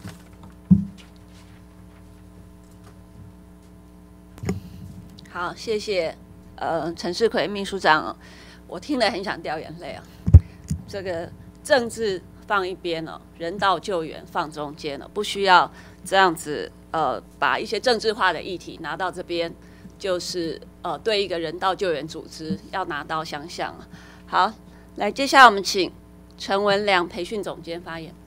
好，谢谢陈世奎秘书长，我听了很想掉眼泪啊。这个政治放一边哦，人道救援放中间了，不需要这样子把一些政治化的议题拿到这边，就是对一个人道救援组织要拿刀相向啊。好，来，接下来我们请陈文良培训总监发言。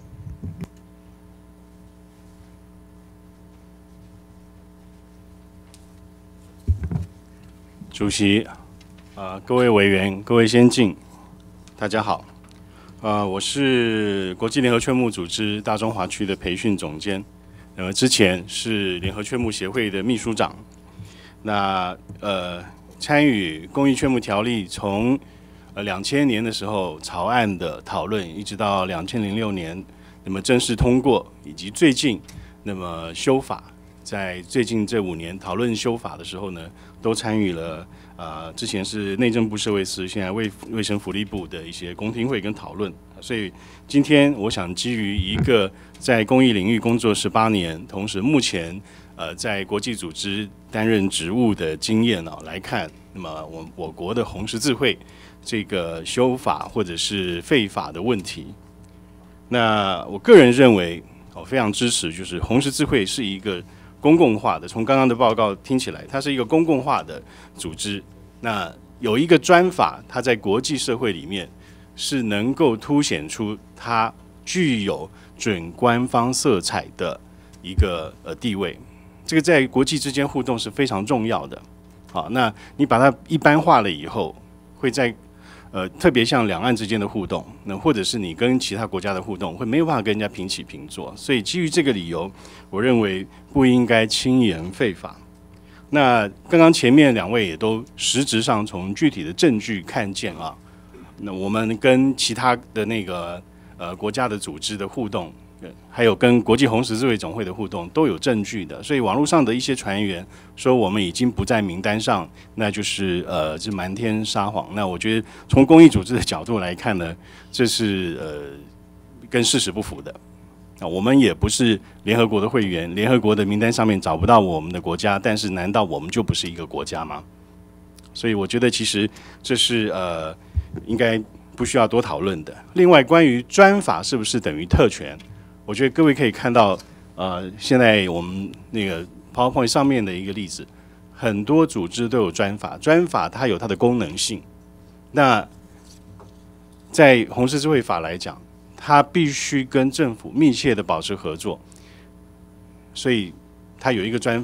主席，各位委员、各位先进，大家好。我是国际联合劝募组织大中华区的培训总监，之前是联合劝募协会的秘书长。那参与公益劝募条例从2000年的时候草案的讨论，一直到2006年，那么正式通过，以及最近那么修法。在最近这5年讨论修法的时候呢，都参与了之前是内政部社会司，现在卫生福利部的一些公听会跟讨论。所以今天我想基于一个在公益领域工作18年，同时目前在国际组织担任职务的经验来看，那么我国的红十字会这个修法或者是废法的问题，那我个人认为我非常支持，就是红十字会是一个公共化的，从刚刚的报告听起来，它是一个公共化的组织。那有一个专法，它在国际社会里面是能够凸显出它具有准官方色彩的一个地位。这个在国际之间互动是非常重要的。好，那你把它一般化了以后，会在特别像两岸之间的互动，那或者是你跟其他国家的互动，会没有办法跟人家平起平坐。所以基于这个理由，我认为不应该轻言废法。那刚刚前面2位也都实质上从具体的证据看见啊，那我们跟其他的那个国家的组织的互动，还有跟国际红十字会总会的互动都有证据的。所以网络上的一些传言说我们已经不在名单上，那就是是瞒天撒谎。那我觉得从公益组织的角度来看呢，这是跟事实不符的。我们也不是联合国的会员，联合国的名单上面找不到我们的国家，但是难道我们就不是一个国家吗？所以我觉得其实这是应该不需要多讨论的。另外，关于专法是不是等于特权，我觉得各位可以看到现在我们那个 PowerPoint 上面的一个例子，很多组织都有专法，专法它有它的功能性。那在红十字会法来讲，它必须跟政府密切的保持合作，所以它有一个专法，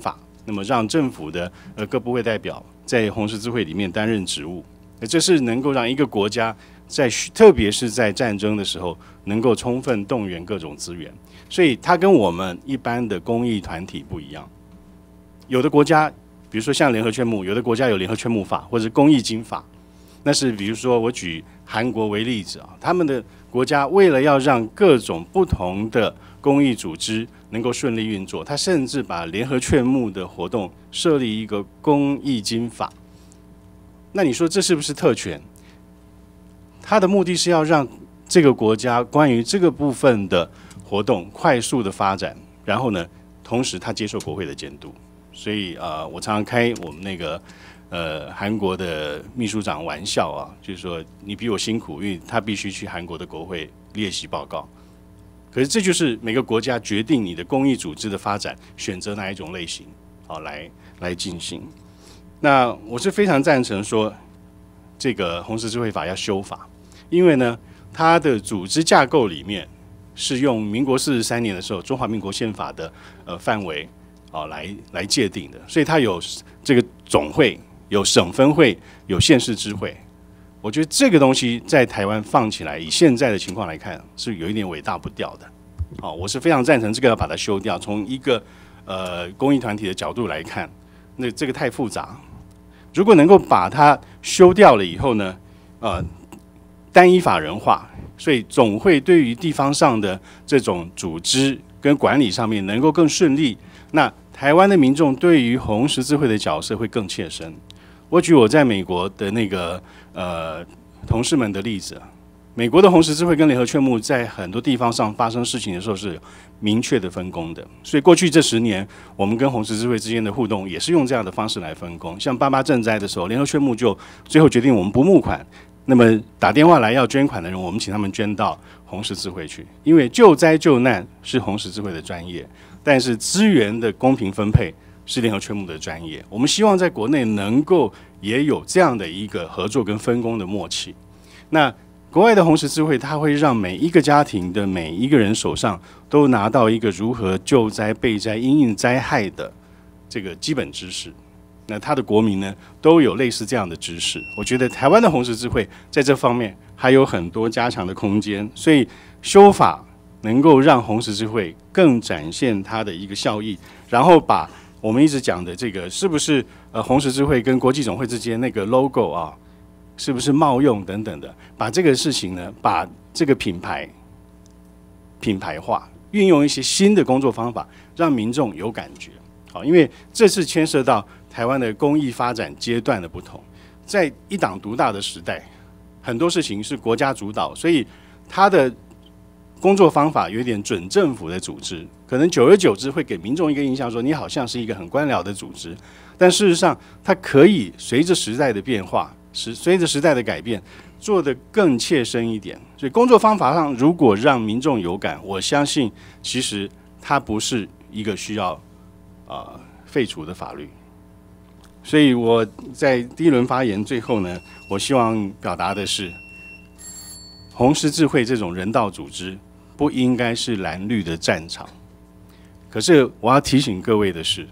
那么让政府的各部会代表在红十字会里面担任职务，这是能够让一个国家特别是在战争的时候，能够充分动员各种资源。所以它跟我们一般的公益团体不一样。有的国家，比如说像联合劝募，有的国家有联合劝募法或者公益金法。那是比如说我举韩国为例子啊，他们的国家为了要让各种不同的公益组织能够顺利运作，他甚至把联合劝募的活动设立一个公益金法。那你说这是不是特权？他的目的是要让这个国家关于这个部分的活动快速的发展，然后呢，同时他接受国会的监督。所以我常常开我们那个韩国的秘书长玩笑啊，就是说你比我辛苦，因为他必须去韩国的国会列席报告。可是这就是每个国家决定你的公益组织的发展，选择哪一种类型来进行。那我是非常赞成说这个红十字会法要修法，因为呢，它的组织架构里面是用民国43年的时候中华民国宪法的范围来界定的，所以它有这个总会、有省分会、有县市支会。我觉得这个东西在台湾放起来，以现在的情况来看，是有一点尾大不掉的。我是非常赞成这个要把它修掉。从一个公益团体的角度来看，那这个太复杂。如果能够把它修掉了以后呢，单一法人化，所以总会对于地方上的这种组织跟管理上面能够更顺利。那台湾的民众对于红十字会的角色会更切身。我举我在美国的那个同事们的例子，美国的红十字会跟联合劝募在很多地方上发生事情的时候是明确的分工的，所以过去这10年，我们跟红十字会之间的互动也是用这样的方式来分工。像88赈灾的时候，联合劝募就最后决定我们不募款，那么打电话来要捐款的人，我们请他们捐到红十字会去，因为救灾救难是红十字会的专业，但是资源的公平分配是联合劝募的专业。我们希望在国内能够也有这样的一个合作跟分工的默契。那国外的红十字会，它会让每一个家庭的每一个人手上都拿到一个如何救灾、备灾、因应灾害的这个基本知识。那他的国民呢，都有类似这样的知识。我觉得台湾的红十字会在这方面还有很多加强的空间，所以修法能够让红十字会更展现它的一个效益，然后把我们一直讲的这个是不是红十字会跟国际总会之间那个 logo 啊，是不是冒用等等的，把这个事情呢，把这个品牌化，运用一些新的工作方法，让民众有感觉。好，因为这是牵涉到台湾的公益发展阶段的不同，在一党独大的时代，很多事情是国家主导，所以它的工作方法有一点准政府的组织，可能久而久之会给民众一个印象说你好像是一个很官僚的组织，但事实上它可以随着时代的变化，随着时代的改变，做得更切身一点。所以工作方法上如果让民众有感，我相信其实它不是一个需要废除的法律。所以我在第一轮发言最后呢，我希望表达的是，红十字会这种人道组织不应该是蓝绿的战场。可是我要提醒各位的是，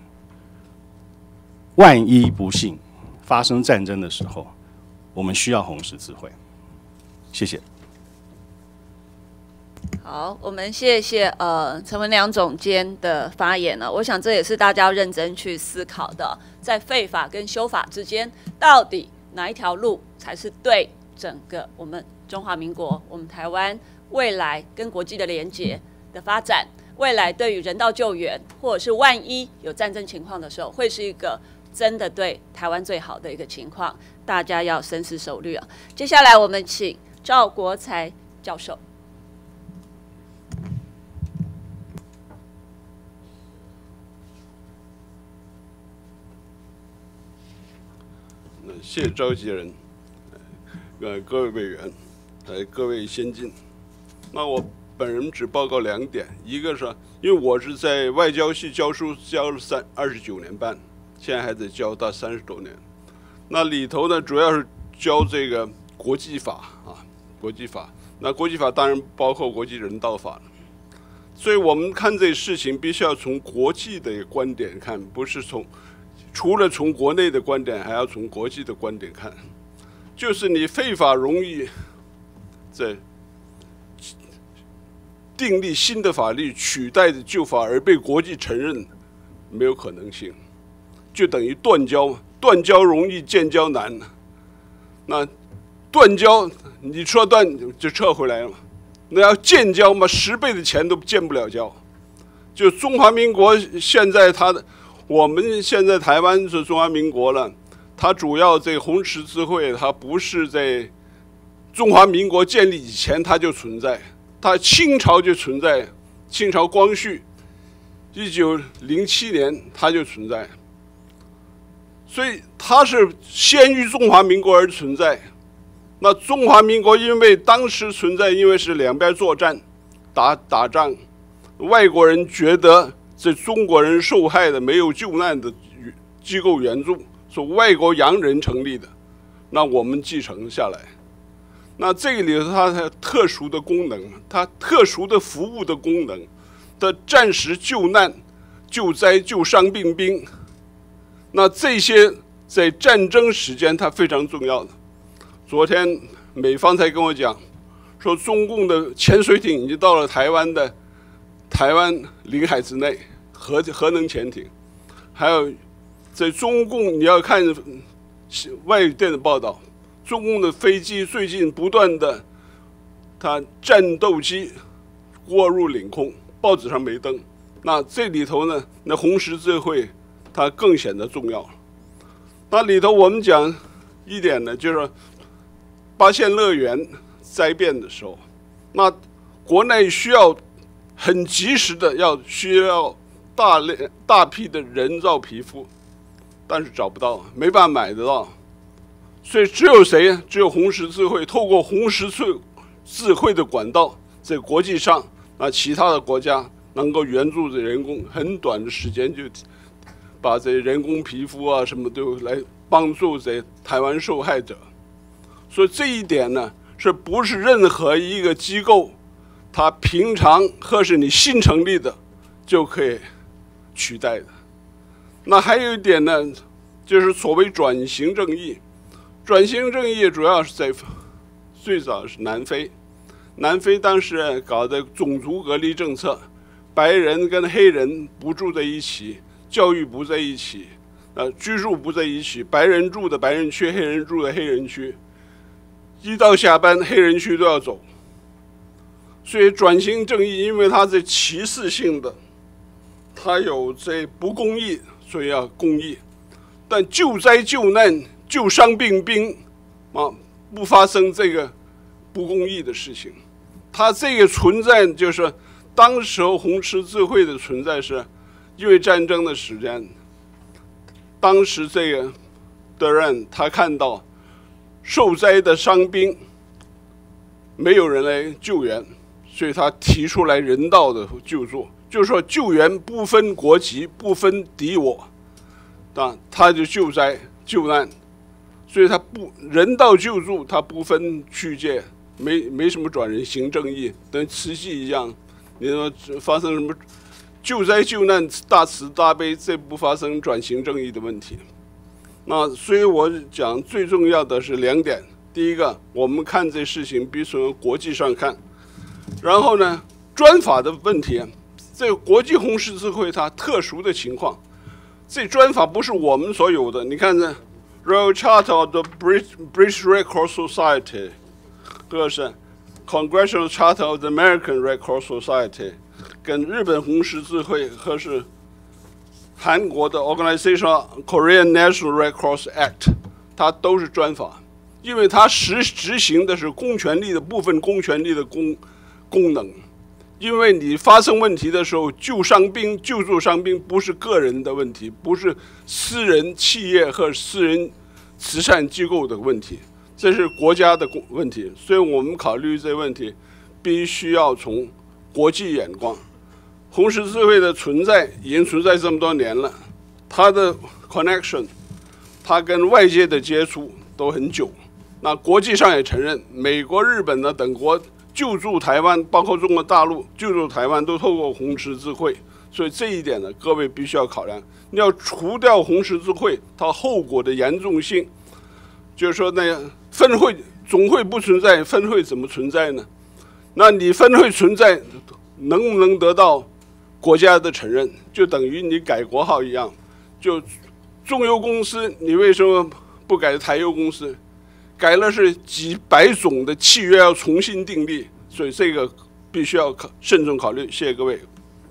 万一不幸发生战争的时候，我们需要红十字会。谢谢。 好，我们谢谢陈文良总监的发言呢。我想这也是大家要认真去思考的，在废法跟修法之间，到底哪一条路才是对整个我们中华民国、我们台湾未来跟国际的连结的发展，未来对于人道救援，或者是万一有战争情况的时候，会是一个真的对台湾最好的一个情况，大家要深思熟虑啊。接下来我们请赵国才教授。 谢谢召集人，各位委员，各位先进。那我本人只报告2点，一个是因为我是在外交系教书教了29年半，现在还得教到30多年。那里头呢，主要是教这个国际法啊，国际法。那国际法当然包括国际人道法。 所以我们看这事情必须要从国际的观点看，不是除了从国内的观点，还要从国际的观点看。就是你非法容易在订立新的法律取代的旧法而被国际承认，没有可能性，就等于断交，断交容易建交难。那断交你说断就撤回来了，那要建交嘛，10倍的钱都建不了交。就中华民国现在我们现在台湾是中华民国了，它主要这个红十字会，它不是在中华民国建立以前它就存在，它清朝就存在，清朝光绪1907年它就存在，所以它是先于中华民国而存在。那中华民国因为当时存在，因为是两边作战打仗，外国人觉得这中国人受害的没有救难的机构援助，是外国洋人成立的，那我们继承下来。那这个里头它特殊的功能，它特殊的服务的功能的战时救难、救灾、救伤病兵，那这些在战争时间它非常重要的。昨天美方才跟我讲，说中共的潜水艇已经到了台湾领海之内，核能潜艇，还有在中共你要看外语电子报道，中共的飞机最近不断的，它战斗机过入领空，报纸上没登。那这里头呢，那红十字会它更显得重要。那里头我们讲一点呢，就是八仙乐园灾变的时候，那国内需要很及时的需要大批的人造皮肤，但是找不到，没办法买得到，所以只有谁？只有红十字会，透过红十字会的管道，在国际上，其他的国家能够援助这人工，很短的时间就把这人工皮肤啊什么都来帮助这台湾受害者。所以这一点呢，是不是任何一个机构，它平常或是你新成立的就可以取代的？那还有一点呢，就是所谓转型正义。转型正义主要是在最早是南非，南非当时搞的种族隔离政策，白人跟黑人不住在一起，教育不在一起，居住不在一起，白人住的白人区，黑人住的黑人区。一到下班，黑人区都要走，所以转型正义，因为它是歧视性的，它有这不公义，所以要公义。但救灾救难、救伤病兵，不发生这个不公义的事情。它这个存在就是当时候红十字会的存在，是因为战争的时间，当时这个德让他看到受灾的伤兵没有人来救援，所以他提出来人道的救助，就是说救援不分国籍，不分敌我，他就救灾救难，所以他不人道救助，他不分区界，没什么转型正义，等慈济一样，你说发生什么救灾救难大慈大悲，这不发生转型正义的问题。那所以我讲最重要的是2点，第一个，我们看这事情必须从国际上看，然后呢，专法的问题，这个国际红十字会它特殊的情况，这专法不是我们所有的。你看这 Royal Charter of the British Red Cross Society， 这是 Congressional Charter of the American Red Cross Society， 跟日本红十字会和是韩国的 Organization Korean National Red Cross Act， 它都是专法，因为它执行的是公权力的部分公权力的功能。因为你发生问题的时候，救助伤兵不是个人的问题，不是私人企业和私人慈善机构的问题，这是国家的问题。所以我们考虑这个问题，必须要从国际眼光。红十字会的存在已经存在这么多年了，它的 connection， 它跟外界的接触都很久。那国际上也承认，美国、日本呢等国救助台湾，包括中国大陆救助台湾，都透过红十字会。所以这一点呢，各位必须要考量。你要除掉红十字会，它后果的严重性，就是说呢，分会总会不存在，分会怎么存在呢？那你分会存在，能不能得到国家的承认？就等于你改国号一样，就中油公司，你为什么不改台油公司？改了是几百种的契约要重新订立，所以这个必须要慎重考虑。谢谢各位。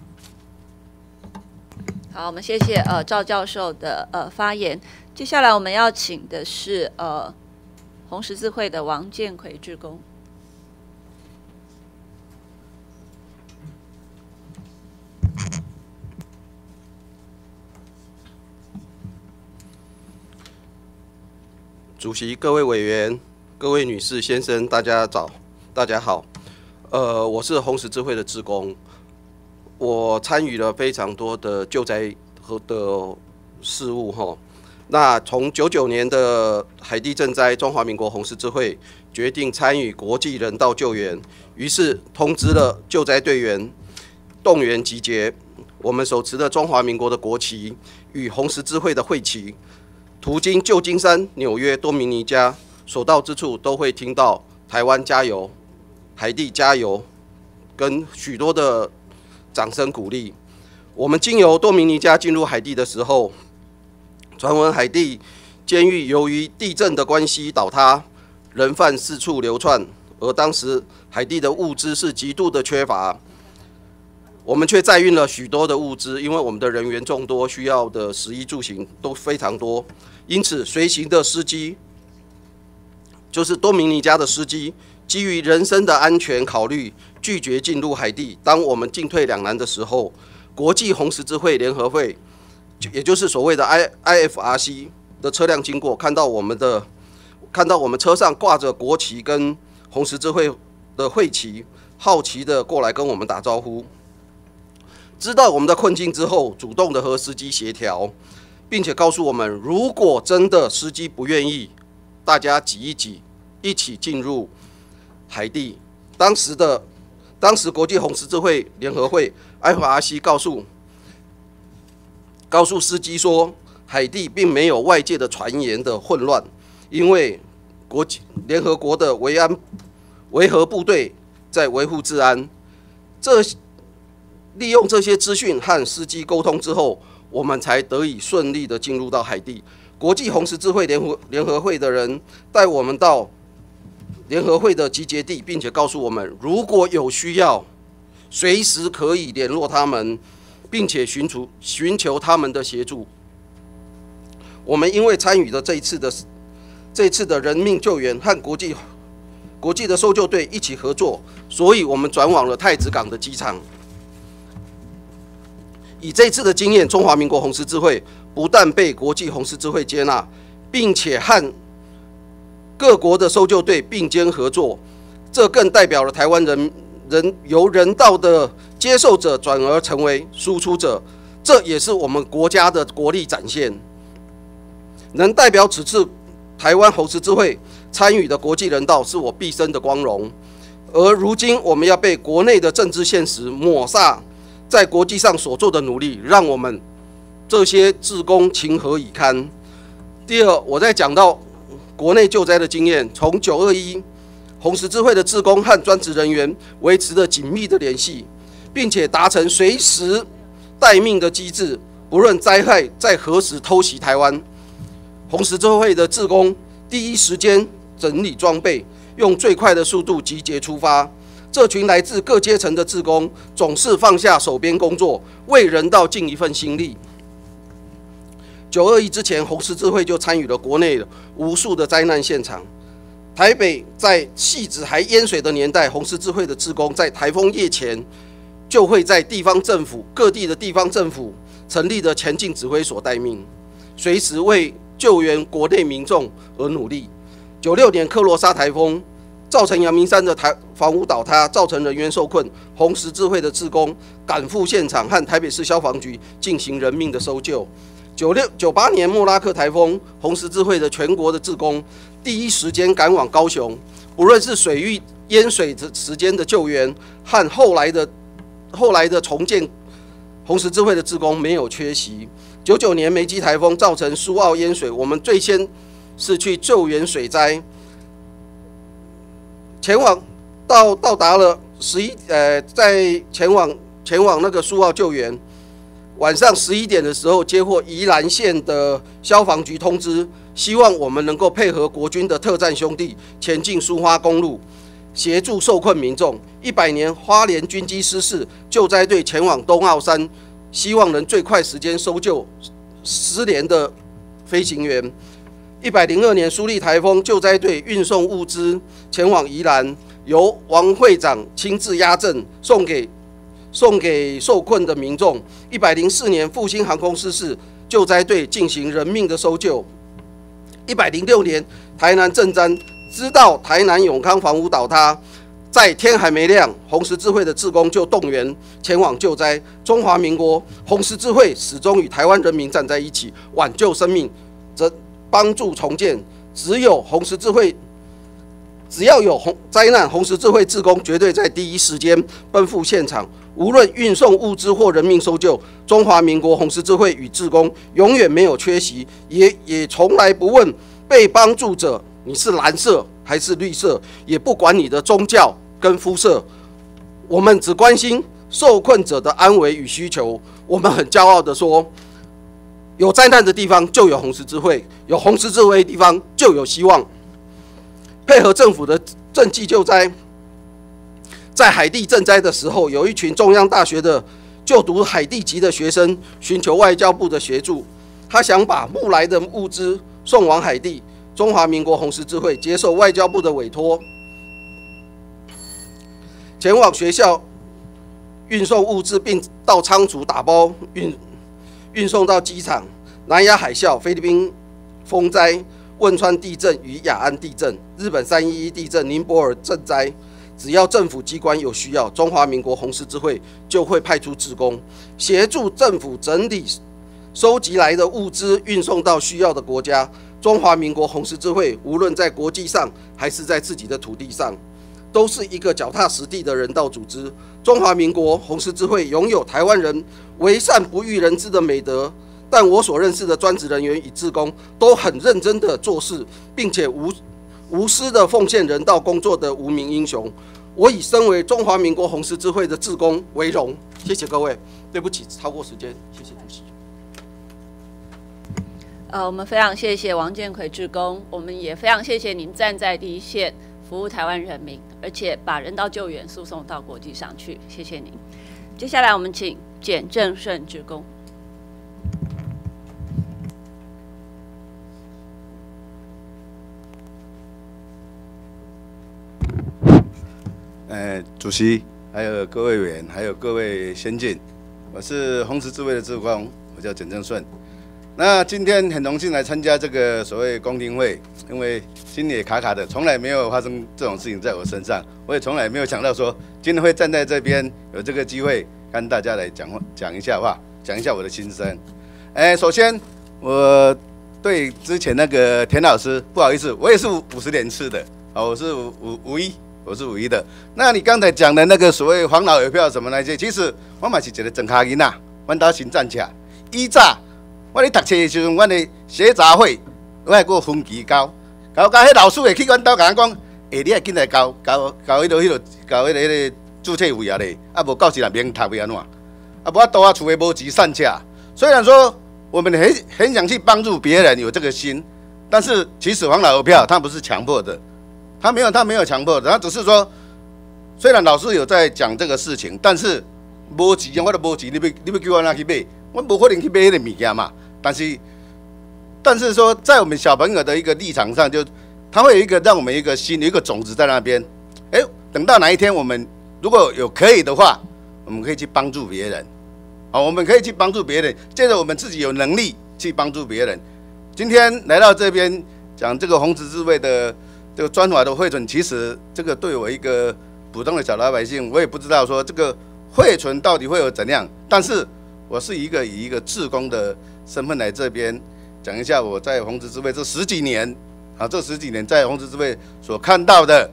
好，我们谢谢赵教授的发言。接下来我们要请的是红十字会的王建奎志工。 主席、各位委员、各位女士、先生，大家早，大家好。我是红十字会的志工，我参与了非常多的救灾和的事务哈。那从99年的海地震灾，中华民国红十字会决定参与国际人道救援，于是通知了救灾队员动员集结。我们手持的中华民国的国旗与红十字会的会旗，途经旧金山、纽约、多明尼加，所到之处都会听到台湾加油、海地加油，跟许多的掌声鼓励。我们经由多明尼加进入海地的时候，传闻海地监狱由于地震的关系倒塌，人犯四处流窜，而当时海地的物资是极度的缺乏。我们却载运了许多的物资，因为我们的人员众多，需要的食衣住行都非常多，因此随行的司机，就是多明尼加的司机，基于人身的安全考虑，拒绝进入海地。当我们进退两难的时候，国际红十字会联合会，也就是所谓的 IFRC 的车辆经过，看到我们车上挂着国旗跟红十字会的会旗，好奇的过来跟我们打招呼。知道我们的困境之后，主动的和司机协调，并且告诉我们，如果真的司机不愿意，大家挤一挤，一起进入海地。当时国际红十字会联合会 IFRC 告诉司机说，海地并没有外界的传言的混乱，因为联合国的维和部队在维护治安。利用这些资讯和司机沟通之后，我们才得以顺利的进入到海地。国际红十字会联合会的人带我们到联合会的集结地，并且告诉我们，如果有需要，随时可以联络他们，并且寻求他们的协助。我们因为参与了这一次的人命救援和国际的搜救队一起合作，所以我们转往了太子港的机场。以这次的经验，中华民国红十字会不但被国际红十字会接纳，并且和各国的搜救队并肩合作，这更代表了台湾人由人道的接受者转而成为输出者，这也是我们国家的国力展现。能代表此次台湾红十字会参与的国际人道，是我毕生的光荣。而如今我们要被国内的政治现实抹煞在国际上所做的努力，让我们这些志工情何以堪？第二，我在讲到国内救灾的经验，从921红十字会的志工和专职人员维持着紧密的联系，并且达成随时待命的机制，不论灾害在何时偷袭台湾，红十字会的志工第一时间整理装备，用最快的速度集结出发。这群来自各阶层的志工总是放下手边工作，为人道尽一份心力。921之前，红十字会就参与了国内无数的灾难现场。台北在汐止还淹水的年代，红十字会的志工在台风夜前就会在各地的地方政府成立的前进指挥所待命，随时为救援国内民众而努力。96年克罗莎台风造成阳明山的房屋倒塌，造成人员受困，红十字会的志工赶赴现场，和台北市消防局进行人命的搜救。98年莫拉克台风，红十字会的全国的志工第一时间赶往高雄，不论是水域淹水时间的救援和后来的重建红十字会的志工没有缺席。99年梅基台风造成苏澳淹水，我们最先是去救援水灾，前往到达了在前往那个苏澳救援。晚上11点的时候，接获宜兰县的消防局通知，希望我们能够配合国军的特战兄弟前进苏花公路，协助受困民众。100年花莲军机失事，救灾队前往东澳山，希望能最快时间搜救失联的飞行员。102年苏力台风，救灾队运送物资前往宜兰，由王会长亲自压阵，送给受困的民众。104年复兴航空失事，救灾队进行人命的搜救。106年台南震灾，知道台南永康房屋倒塌，在天还没亮，红十字会的志工就动员前往救灾。中华民国红十字会始终与台湾人民站在一起，挽救生命，则帮助重建。只要有灾难，红十字会志工绝对在第一时间奔赴现场，无论运送物资或人命搜救，中华民国红十字会与志工永远没有缺席，也从来不问被帮助者你是蓝色还是绿色，也不管你的宗教跟肤色，我们只关心受困者的安危与需求。我们很骄傲地说，有灾难的地方就有红十字会，有红十字会的地方就有希望。配合政府的赈济救灾，在海地赈灾的时候，有一群中央大学的就读海地籍的学生寻求外交部的协助，他想把募来的物资送往海地。中华民国红十字会接受外交部的委托，前往学校运送物资，并到仓储打包运送到机场。南亚海啸、菲律宾风灾、汶川地震与雅安地震、日本311地震、尼泊尔震灾，只要政府机关有需要，中华民国红十字会就会派出志工，协助政府整理收集来的物资，运送到需要的国家。中华民国红十字会无论在国际上还是在自己的土地上，都是一个脚踏实地的人道组织。中华民国红十字会拥有台湾人为善不欲人知的美德，但我所认识的专职人员与志工都很认真的做事，并且无私的奉献人道工作的无名英雄。我以身为中华民国红十字会的志工为荣。谢谢各位，对不起超过时间，谢谢主席。 我们非常谢谢王建奎志工，我们也非常谢谢您站在第一线服务台湾人民，而且把人道救援输送到国际上去，谢谢您。接下来我们请简正顺志工。 主席，还有各位委员，还有各位先进，我是红十字会的志工，我叫简正顺。那今天很荣幸来参加这个所谓公听会，因为心里也卡卡的，从来没有发生这种事情在我身上，我也从来没有想到说今天会站在这边，有这个机会跟大家来讲一下话，讲一下我的心声。首先我对之前那个田老师不好意思，我也是50年次的，我是我是51的。那你刚才讲的那个所谓黄老邮票什么那些，其实我嘛是一个庄脚囡仔，阮兜新站起来，以早。我咧读册的时阵，阮的协查会，我还个分期交，迄老师会去阮兜甲咱讲，你也紧来交迄个注册费啊咧，啊无到时来免读要安怎？啊无我倒啊厝诶无钱散车。虽然说我们很想去帮助别人，有这个心，但是其实黄老邮票他不是强迫的，他没有强迫的，他只是说，虽然老师有在讲这个事情，但是无钱，我都无钱，你要叫我哪去买？我无可能去买迄个物件嘛。但是说，在我们小朋友的一个立场上，就他会有一个让我们一个心有一个种子在那边。等到哪一天我们如果有可以的话，我们可以去帮助别人。我们可以去帮助别人，接着我们自己有能力去帮助别人。今天来到这边讲这个红十字会的这个专法的汇存，其实这个对我一个普通的小老百姓，我也不知道说这个汇存到底会有怎样，但是我是以一个志工的身份来这边讲一下我在红十字会这10几年在红十字会所看到的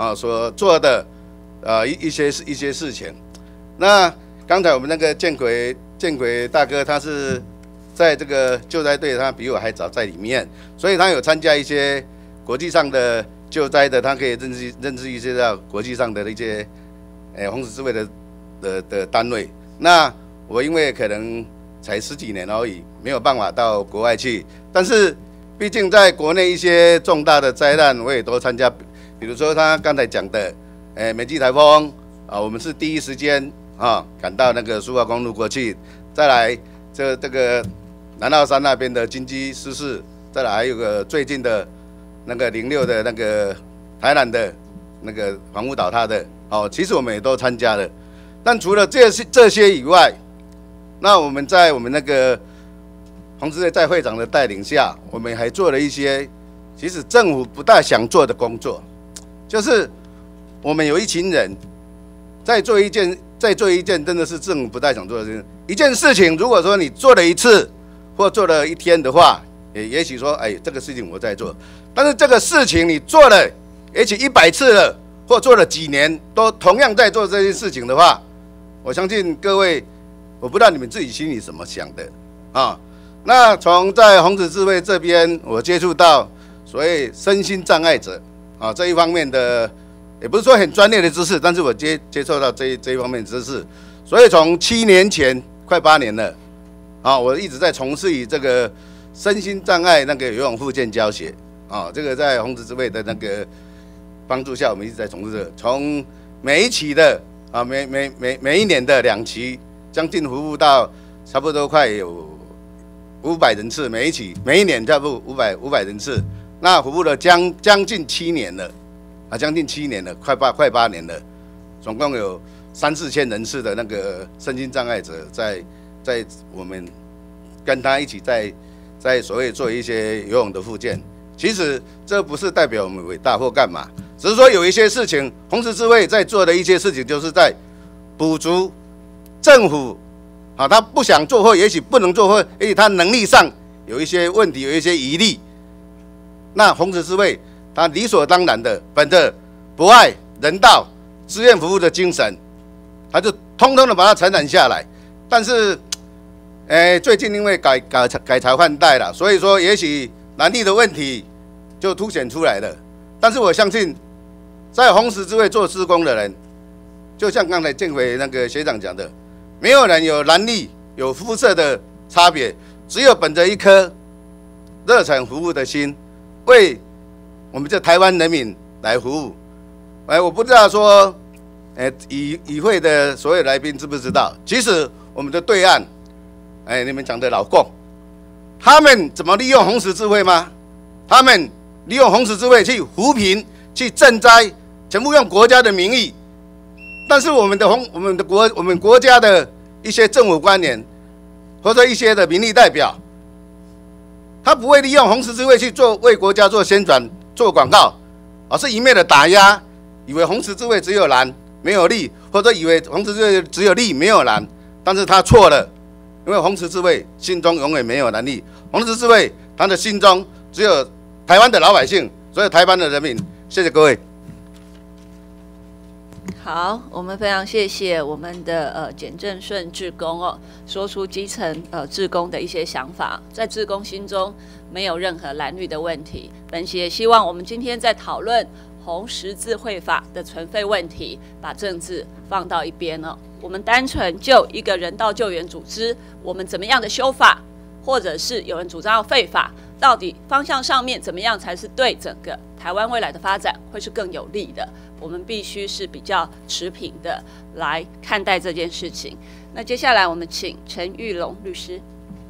所做的一些事情。那刚才我们那个建奎大哥，他是在这个救灾队，他比我还早在里面，所以他有参加一些国际上的救灾的，他可以认识一些到国际上的一些红十字会的单位。那我因为可能才10几年而已，没有办法到国外去，但是毕竟在国内一些重大的灾难，我也都参加。比如说他刚才讲的，美济台风我们是第一时间赶到那个苏花公路过去，再来这个南澳山那边的金鸡失事，再来还有个最近的那个06的那个台南的那个房屋倒塌的，其实我们也都参加了。但除了这些以外，那我们在我们那个红十字会在会长的带领下，我们还做了一些其实政府不大想做的工作，就是我们有一群人在做一件真的是政府不太想做的事情。一件事情，如果说你做了1次或做了1天的话，也许说，这个事情我在做。但是这个事情你做了，也许100次了，或做了几年，都同样在做这件事情的话，我相信各位，我不知道你们自己心里怎么想的那从在红十字会这边，我接触到所谓身心障碍者这一方面的。也不是说很专业的知识，但是我接受到这一方面的知识，所以从7年前快8年了，我一直在从事于这个身心障碍那个游泳复健教学，这个在红十字会的那个帮助下，我们一直在从事这个，从每一期的每一年的2期，将近服务到差不多快有500人次，每一年差不多500人次，那服务了将近7年了。将近7年了，快8年了，总共有3、4千人次的那个身心障碍者在我们跟他一起在所谓做一些游泳的复健。其实这不是代表我们伟大或干嘛，只是说有一些事情，红十字会在做的一些事情，就是在补足政府他不想做或也许不能做或也许他能力上有一些问题，有一些疑虑，那红十字会。他理所当然的，本着博爱、人道、志愿服务的精神，他就通通的把它承揽下来。但是，最近因为改朝换代了，所以说也许男女的问题就凸显出来了。但是我相信，在红十字会做志工的人，就像刚才建伟那个学长讲的，没有人有男女、有肤色的差别，只有本着一颗热忱服务的心，为我们这台湾人民来服务。我不知道说，与会的所有来宾知不知道？其实我们的对岸，你们讲的老共，他们怎么利用红十字会吗？他们利用红十字会去扶贫、去赈灾，全部用国家的名义。但是我们国家的一些政府官员或者一些的民意代表，他不会利用红十字会去为国家做宣传。做广告，而是一面的打压，以为红十字会只有蓝没有绿，或者以为红十字会只有绿没有蓝，但是他错了，因为红十字会心中永远没有蓝绿，红十字会他的心中只有台湾的老百姓，所有台湾的人民。谢谢各位。 好，我们非常谢谢我们的简正顺志工说出基层志工的一些想法，在志工心中没有任何蓝绿的问题。本席也希望我们今天在讨论红十字会法的存废问题，把政治放到一边我们单纯就一个人道救援组织，我们怎么样的修法，或者是有人主张要废法，到底方向上面怎么样才是对整个台湾未来的发展会是更有利的？我们必须是比较持平的来看待这件事情。那接下来我们请陈玉龙律师。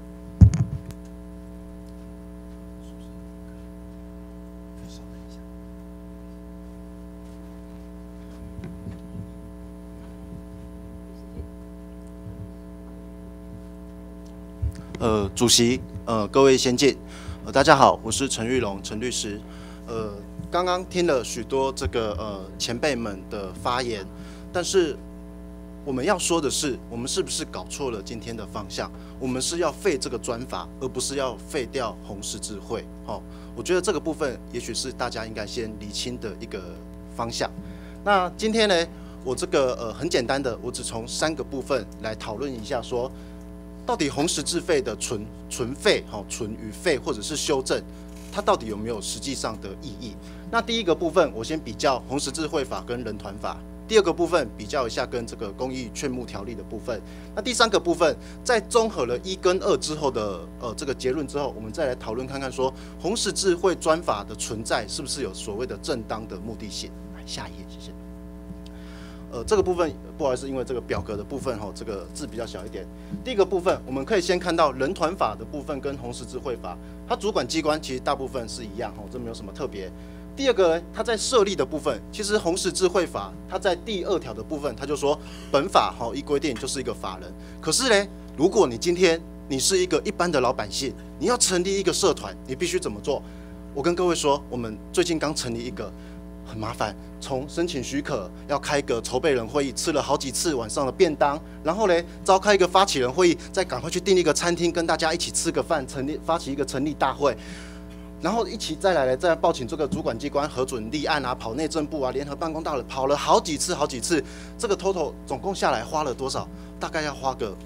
主席，各位先进，大家好，我是陈玉龙，陈律师。刚刚听了许多这个前辈们的发言，但是我们要说的是，我们是不是搞错了今天的方向？我们是要废这个专法，而不是要废掉红十字会。我觉得这个部分也许是大家应该先厘清的一个方向。那今天呢，我这个很简单的，我只从3个部分来讨论一下说，到底红十字会的存废、存与废或者是修正，它到底有没有实际上的意义？那第一个部分，我先比较红十字会法跟人团法。第二个部分比较一下跟这个公益劝募条例的部分。那第3个部分，在综合了1跟2之后的这个结论之后，我们再来讨论看看说，红十字会专法的存在是不是有所谓的正当的目的性？来下一页，谢谢。这个部分不好意思，因为这个表格的部分这个字比较小一点。第一个部分，我们可以先看到人团法的部分跟红十字会法，它主管机关其实大部分是一样这没有什么特别。第二个呢，它在设立的部分，其实红十字会法它在第2条的部分，它就说本法依规定就是一个法人。可是呢，如果你今天你是一个一般的老百姓，你要成立一个社团，你必须怎么做？我跟各位说，我们最近刚成立一个，很麻烦，从申请许可，要开个筹备人会议，吃了好几次晚上的便当，然后呢，召开一个发起人会议，再赶快去订一个餐厅，跟大家一起吃个饭，发起一个成立大会。然后一起再来报请这个主管机关核准立案啊，跑内政部啊，联合办公大楼跑了好几次，这个 total 总共下来花了多少？大概要花个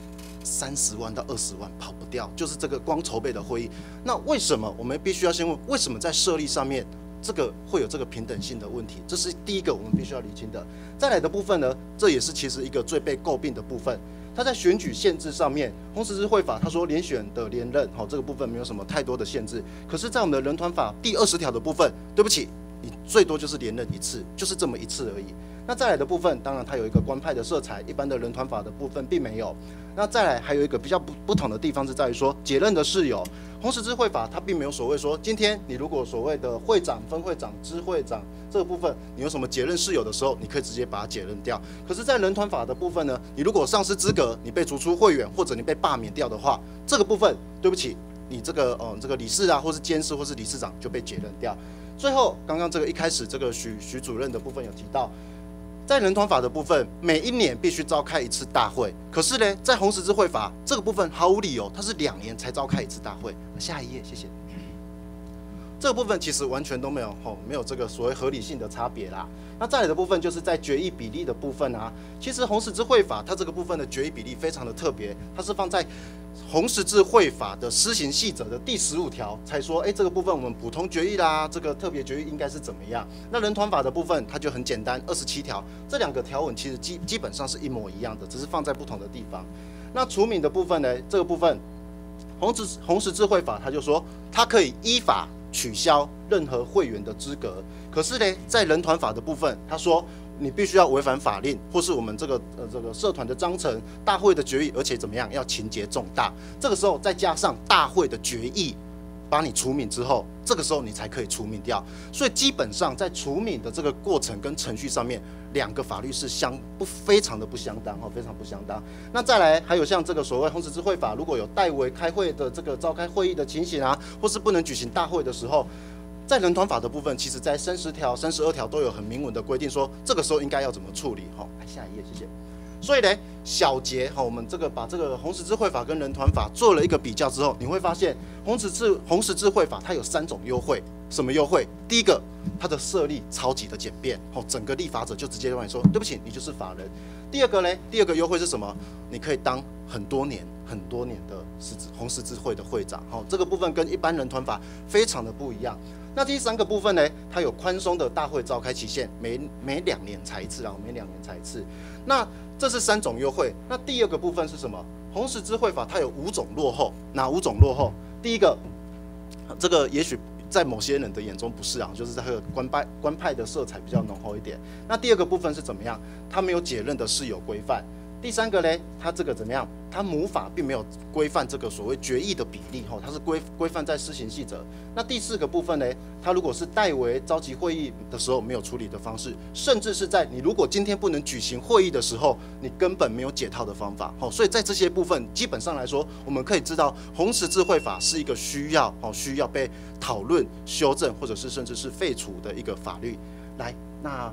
30万到20万，跑不掉，就是这个光筹备的会议。那为什么我们必须要先问，为什么在设立上面这个会有这个平等性的问题？这是第一个我们必须要厘清的。再来的部分呢，这也是其实一个最被诟病的部分。它在选举限制上面，红十字会法他说连选的连任，这个部分没有什么太多的限制。可是，在我们的人团法第20条的部分，对不起，你最多就是连任1次，就是这么1次而已。那再来的部分，当然它有一个官派的色彩，一般的人团法的部分并没有。那再来还有一个比较不同的地方是在于说，解任的事由，红十字会法它并没有所谓说，今天你如果所谓的会长、分会长、支会长这个部分，你有什么解任事由的时候，你可以直接把它解任掉。可是，在人团法的部分呢，你如果丧失资格，你被逐出会员，或者你被罢免掉的话，这个部分对不起，你这个理事啊，或是监事，或是理事长就被解任掉。最后，刚刚这个一开始这个许主任的部分有提到。在人团法的部分，每1年必须召开1次大会。可是呢，在红十字会法这个部分毫无理由，它是2年才召开1次大会。下一页，谢谢。这个部分其实完全都没有这个所谓合理性的差别啦。那再来的部分就是在决议比例的部分啊，其实红十字会法它这个部分的决议比例非常的特别，它是放在红十字会法的施行细则的第15条才说，这个部分我们普通决议啦，这个特别决议应该是怎么样？那人团法的部分它就很简单，27条，这2个条文其实基本上是一模一样的，只是放在不同的地方。那除名的部分呢，这个部分红十字会法它就说，它可以依法取消任何会员的资格。可是呢，在人团法的部分，他说你必须要违反法令，或是我们这个社团的章程、大会的决议，而且怎么样要情节重大。这个时候再加上大会的决议，把你除名之后，这个时候你才可以除名掉。所以基本上在除名的这个过程跟程序上面，2个法律是非常的不相当，非常不相当。那再来还有像这个所谓红十字会法，如果有代为开会的这个召开会议的情形啊，或是不能举行大会的时候，在人团法的部分，其实在30条、32条都有很明文的规定，说这个时候应该要怎么处理。下一页，谢谢。所以呢，小结我们这个把这个红十字会法跟人团法做了一个比较之后，你会发现红十字会法它有3种优惠。什么优惠？第一个，它的设立超级的简便，整个立法者就直接跟你说，对不起，你就是法人。第二个呢，第2个优惠是什么？你可以当很多年的红十字会的会长。这个部分跟一般人团法非常的不一样。那第3个部分呢，它有宽松的大会召开期限，每2年才一次啊，每2年才一次。那这是3种优惠。那第2个部分是什么？红十字会法它有5种落后，哪5种落后？第一个，这个也许在某些人的眼中不是啊，就是这个官派的色彩比较浓厚一点。那第2个部分是怎么样？它没有解任的事由规范。第3个呢，它这个怎么样？它母法并没有规范这个所谓决议的比例，它是规范在施行细则。那第4个部分呢，它如果是代为召集会议的时候没有处理的方式，甚至是在你如果今天不能举行会议的时候，你根本没有解套的方法。所以在这些部分，基本上来说，我们可以知道红十字会法是一个需要被讨论、修正，或者是甚至是废除的一个法律。来，那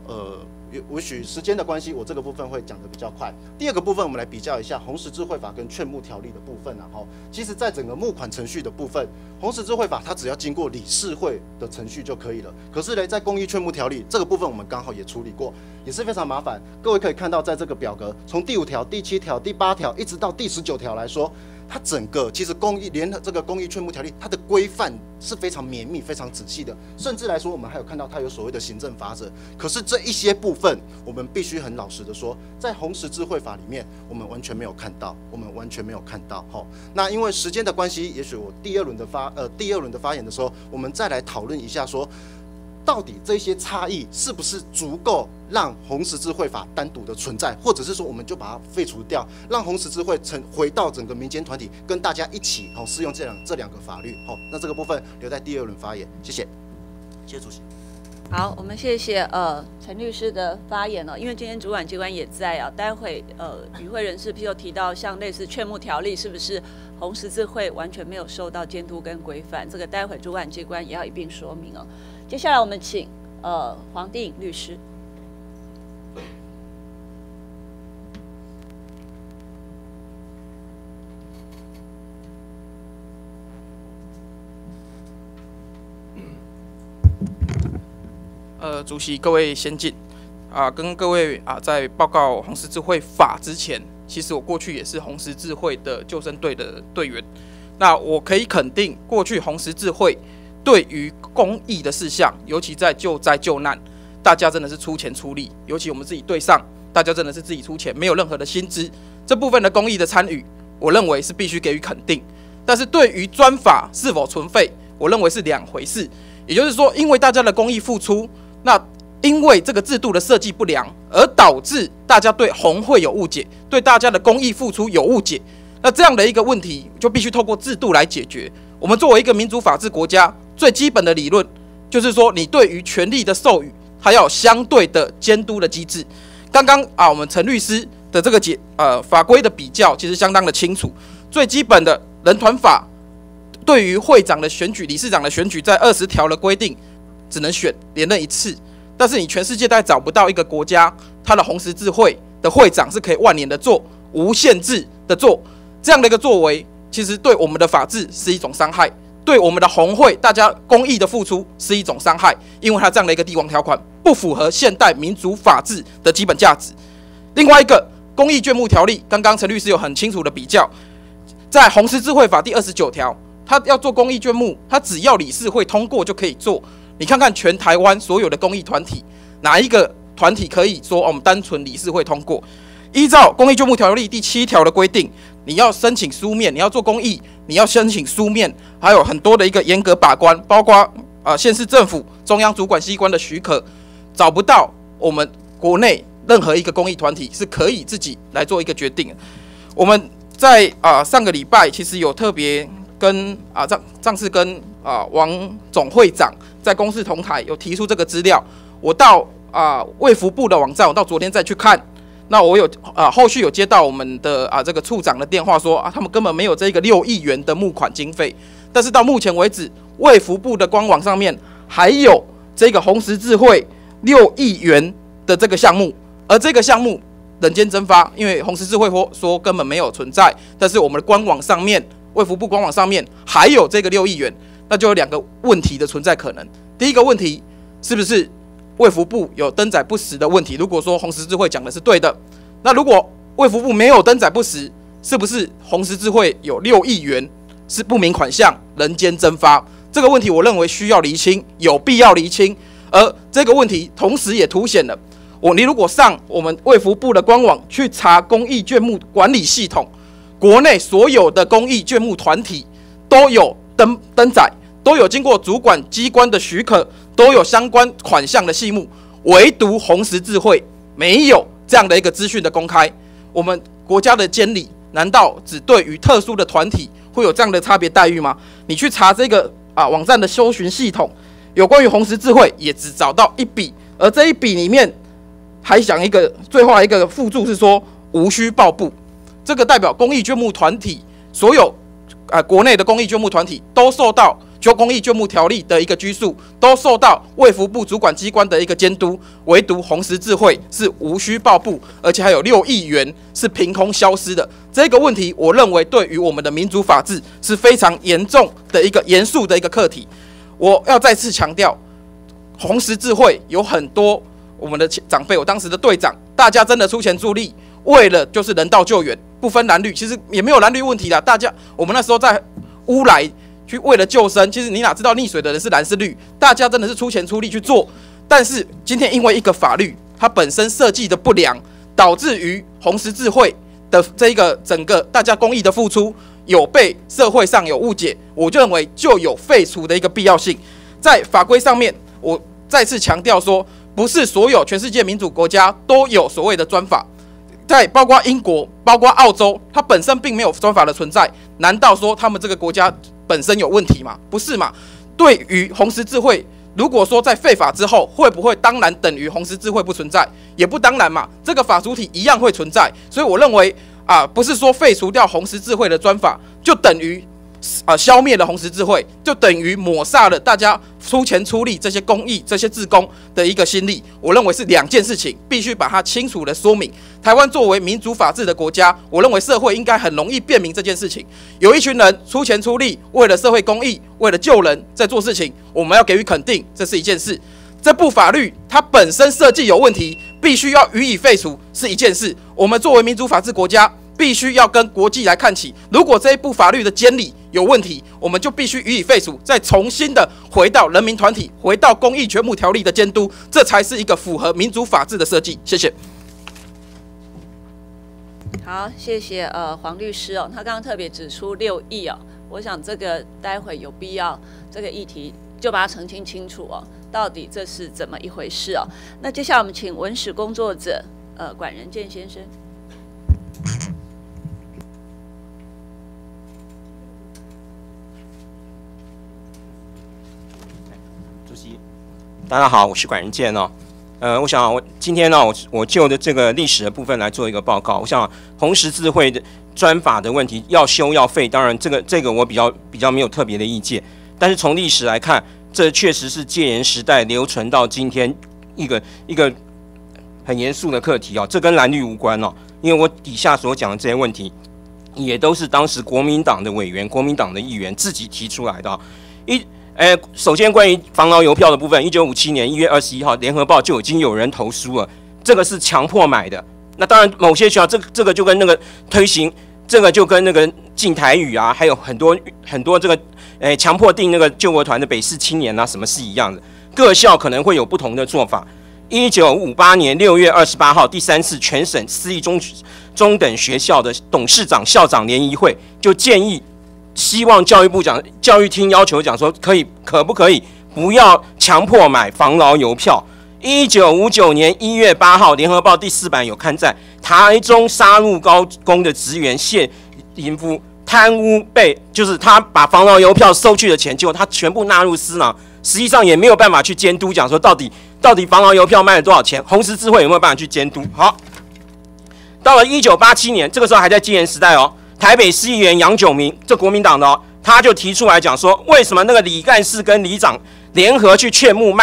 也许时间的关系，我这个部分会讲得比较快。第二个部分，我们来比较一下红十字会法跟劝募条例的部分其实，在整个募款程序的部分，红十字会法它只要经过理事会的程序就可以了。可是呢，在公益劝募条例这个部分，我们刚好也处理过，也是非常麻烦。各位可以看到，在这个表格，从第5条、第7条、第8条，一直到第19条来说，它整个其实这个公益劝募条例，它的规范是非常绵密、非常仔细的，甚至来说，我们还有看到它有所谓的行政法则。可是这一些部分，我们必须很老实的说，在红十字会法里面，我们完全没有看到，那因为时间的关系，也许我第二轮的发言的时候，我们再来讨论一下说，到底这些差异是不是足够让红十字会法单独的存在，或者是说我们就把它废除掉，让红十字会回到整个民间团体，跟大家一起适用这两个法律。那这个部分留在第二轮发言，谢谢。谢谢主席。 好，我们谢谢陈律师的发言因为今天主管机关也在待会与会人士譬如提到像类似劝募条例，是不是红十字会完全没有受到监督跟规范？这个待会主管机关也要一并说明接下来我们请黄定颖律师。 主席，各位先进跟各位在报告红十字会法之前，其实我过去也是红十字会的救生队的队员。那我可以肯定，过去红十字会对于公益的事项，尤其在救灾救难，大家真的是出钱出力，尤其我们自己队上，大家真的是自己出钱，没有任何的薪资。这部分的公益的参与，我认为是必须给予肯定。但是对于专法是否存废，我认为是两回事。也就是说，因为大家的公益付出，那因为这个制度的设计不良，而导致大家对红会有误解，对大家的公益付出有误解。那这样的一个问题，就必须透过制度来解决。我们作为一个民主法治国家，最基本的理论就是说，你对于权利的授予，还要有相对的监督的机制。刚刚我们陈律师的这个法规的比较，其实相当的清楚。最基本的人团法对于会长的选举、理事长的选举，在20条的规定，只能选连任1次。但是你全世界大概找不到一个国家，它的红十字会的会长是可以万年的做，无限制的做，这样的一个作为，其实对我们的法治是一种伤害，对我们的红会大家公益的付出是一种伤害，因为它这样的一个帝王条款不符合现代民主法治的基本价值。另外一个公益眷募条例，刚刚陈律师有很清楚的比较，在红十字会法第29条，他要做公益眷募，他只要理事会通过就可以做。你看看全台湾所有的公益团体，哪一个团体可以说我们单纯理事会通过？依照公益眷募条例第7条的规定，你要申请书面，你要做公益，你要申请书面，还有很多的一个严格把关，包括县市政府、中央主管机关的许可，找不到我们国内任何一个公益团体是可以自己来做一个决定。我们在上个礼拜其实有特别跟上次跟王总会长在公视同台有提出这个资料，我到卫福部的网站，我到昨天再去看，那我有后续有接到我们的这个处长的电话说他们根本没有这个6亿元的募款经费，但是到目前为止，卫福部的官网上面还有这个红十字会6亿元的这个项目，而这个项目人间蒸发，因为红十字会说根本没有存在，但是我们的官网上面，卫福部官网上面还有这个6亿元，那就有2个问题的存在可能。第一个问题，是不是卫福部有登载不实的问题？如果说红十字会讲的是对的，那如果卫福部没有登载不实，是不是红十字会有6亿元是不明款项人间蒸发？这个问题我认为需要厘清，有必要厘清。而这个问题同时也凸显了你如果上我们卫福部的官网去查公益眷募管理系统，国内所有的公益眷募团体都有登载，都有经过主管机关的许可，都有相关款项的细目，唯独红十字会没有这样的一个资讯的公开。我们国家的监理难道只对于特殊的团体会有这样的差别待遇吗？你去查这个网站的搜寻系统，有关于红十字会也只找到1笔，而这1笔里面还讲最后一个附注是说无需报部，这个代表公益眷募团体所有国内的公益眷募团体都受到公益救募条例的一个拘束，都受到卫福部主管机关的一个监督，唯独红十字会是无需报部，而且还有6亿元是凭空消失的。这个问题，我认为对于我们的民主法治是非常严重的一个严肃的一个课题。我要再次强调，红十字会有很多我们的长辈，我当时的队长，大家真的出钱出力，为了就是人道救援，不分蓝绿，其实也没有蓝绿问题啦。我们那时候在乌来去为了救生，其实你哪知道溺水的人是蓝是绿？大家真的是出钱出力去做。但是今天因为一个法律，它本身设计的不良，导致于红十字会的这一个整个大家公益的付出有被社会上有误解，我就认为就有废除的一个必要性。在法规上面，我再次强调说，不是所有全世界民主国家都有所谓的专法。在包括英国、包括澳洲，它本身并没有专法的存在，难道说他们这个国家本身有问题吗？不是嘛？对于红十字会，如果说在废法之后，会不会当然等于红十字会不存在？也不当然嘛，这个法主体一样会存在。所以我认为不是说废除掉红十字会的专法，就等于消灭了红十字会，就等于抹煞了大家出钱出力这些公益、这些志工的一个心力。我认为是2件事情，必须把它清楚的说明。台湾作为民主法治的国家，我认为社会应该很容易辨明这件事情。有一群人出钱出力，为了社会公益，为了救人，在做事情，我们要给予肯定，这是一件事。这部法律它本身设计有问题，必须要予以废除，是一件事。我们作为民主法治国家，必须要跟国际来看齐。如果这一部法律的监理有问题，我们就必须予以废除，再重新的回到人民团体，回到公益全募条例的监督，这才是一个符合民主法治的设计。谢谢。 好，谢谢黄律师哦，他刚刚特别指出6亿哦，我想这个待会有必要这个议题就把它澄清清楚哦，到底这是怎么一回事哦？那接下来我们请文史工作者管仁健先生。 主席，大家好，我是管仁健哦。我想我今天呢，我就的这个历史的部分来做一个报告。我想红十字会的专法的问题要修要废，当然这个我比较没有特别的意见。但是从历史来看，这确实是戒严时代留存到今天一个很严肃的课题哦。这跟蓝绿无关哦，因为我底下所讲的这些问题，也都是当时国民党的委员、国民党的议员自己提出来的哦。首先关于防劳邮票的部分，1957年1月21号，联合报就已经有人投诉了，这个是强迫买的。那当然，某些学校这个就跟那个推行，这个就跟那个禁台语啊，还有很多这个强迫订那个救国团的北市青年啊，什么是一样的。各校可能会有不同的做法。1958年6月28号，第3次全省私立中等学校的董事长、校长联谊会就建议。希望教育厅要求讲说，可不可以不要强迫买防劳邮票？1959年1月8号，联合报第4版有刊载，台中沙鹿高工的职员谢林夫贪污就是他把防劳邮票收去的钱，结果他全部纳入私囊，实际上也没有办法去监督，讲说到底防劳邮票卖了多少钱，红十字会有没有办法去监督？好，到了1987年，这个时候还在戒严时代哦。台北市议员杨九明，这国民党的哦，他就提出来讲说，为什么那个李干事跟里长联合去劝募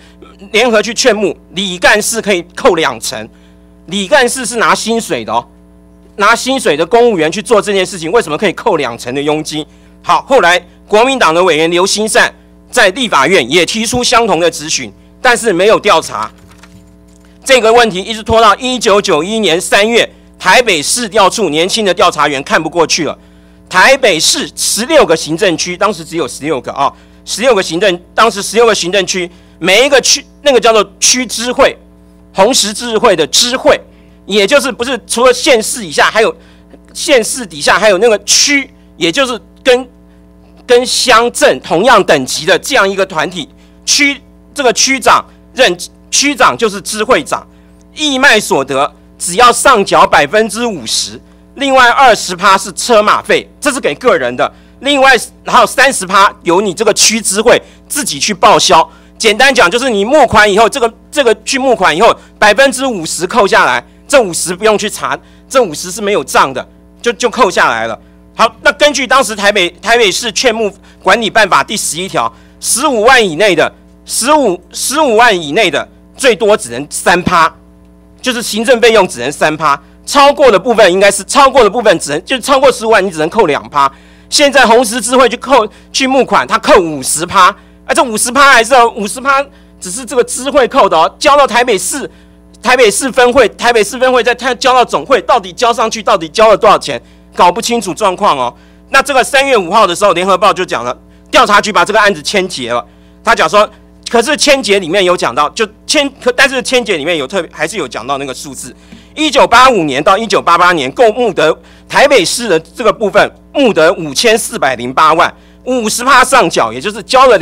李干事可以扣2成，李干事是拿薪水的哦，拿薪水的公务员去做这件事情，为什么可以扣2成的佣金？好，后来国民党的委员刘兴善在立法院也提出相同的质询，但是没有调查这个问题，一直拖到1991年3月。台北市调处年轻的调查员看不过去了，台北市16个行政区，当时只有16个啊，16个行政区，每一个区那个叫做区支会，红十字会的支会，也就是不是除了县市以下，还有县市底下还有那个区，也就是跟乡镇同样等级的这样一个团体，这个区长就是支会长，义卖所得。只要上缴50%，另外20%是车马费，这是给个人的。另外还有30%由你这个区支会自己去报销。简单讲就是你募款以后，这个去募款以后50%扣下来，这50不用去查，这50是没有账的，就扣下来了。 好，那根据当时台北市劝募管理办法第11条，15万以内的15万以内的最多只能3%，就是行政费用只能3%，超过的部分只能就是超过15万你只能扣2%。现在红十字会去募款，他扣50%，这50%还是50%，只是这个支会扣的哦，交到台北市分会再交到总会，到底交上去到底交了多少钱？搞不清楚状况哦。那这个3月5号的时候，联合报就讲了，调查局把这个案子签结了。他讲说，可是签结里面有讲到，但是签结里面还是有讲到那个数字，1985年到1988年共募得台北市的这个部分募得5408万，50%上缴，也就是交了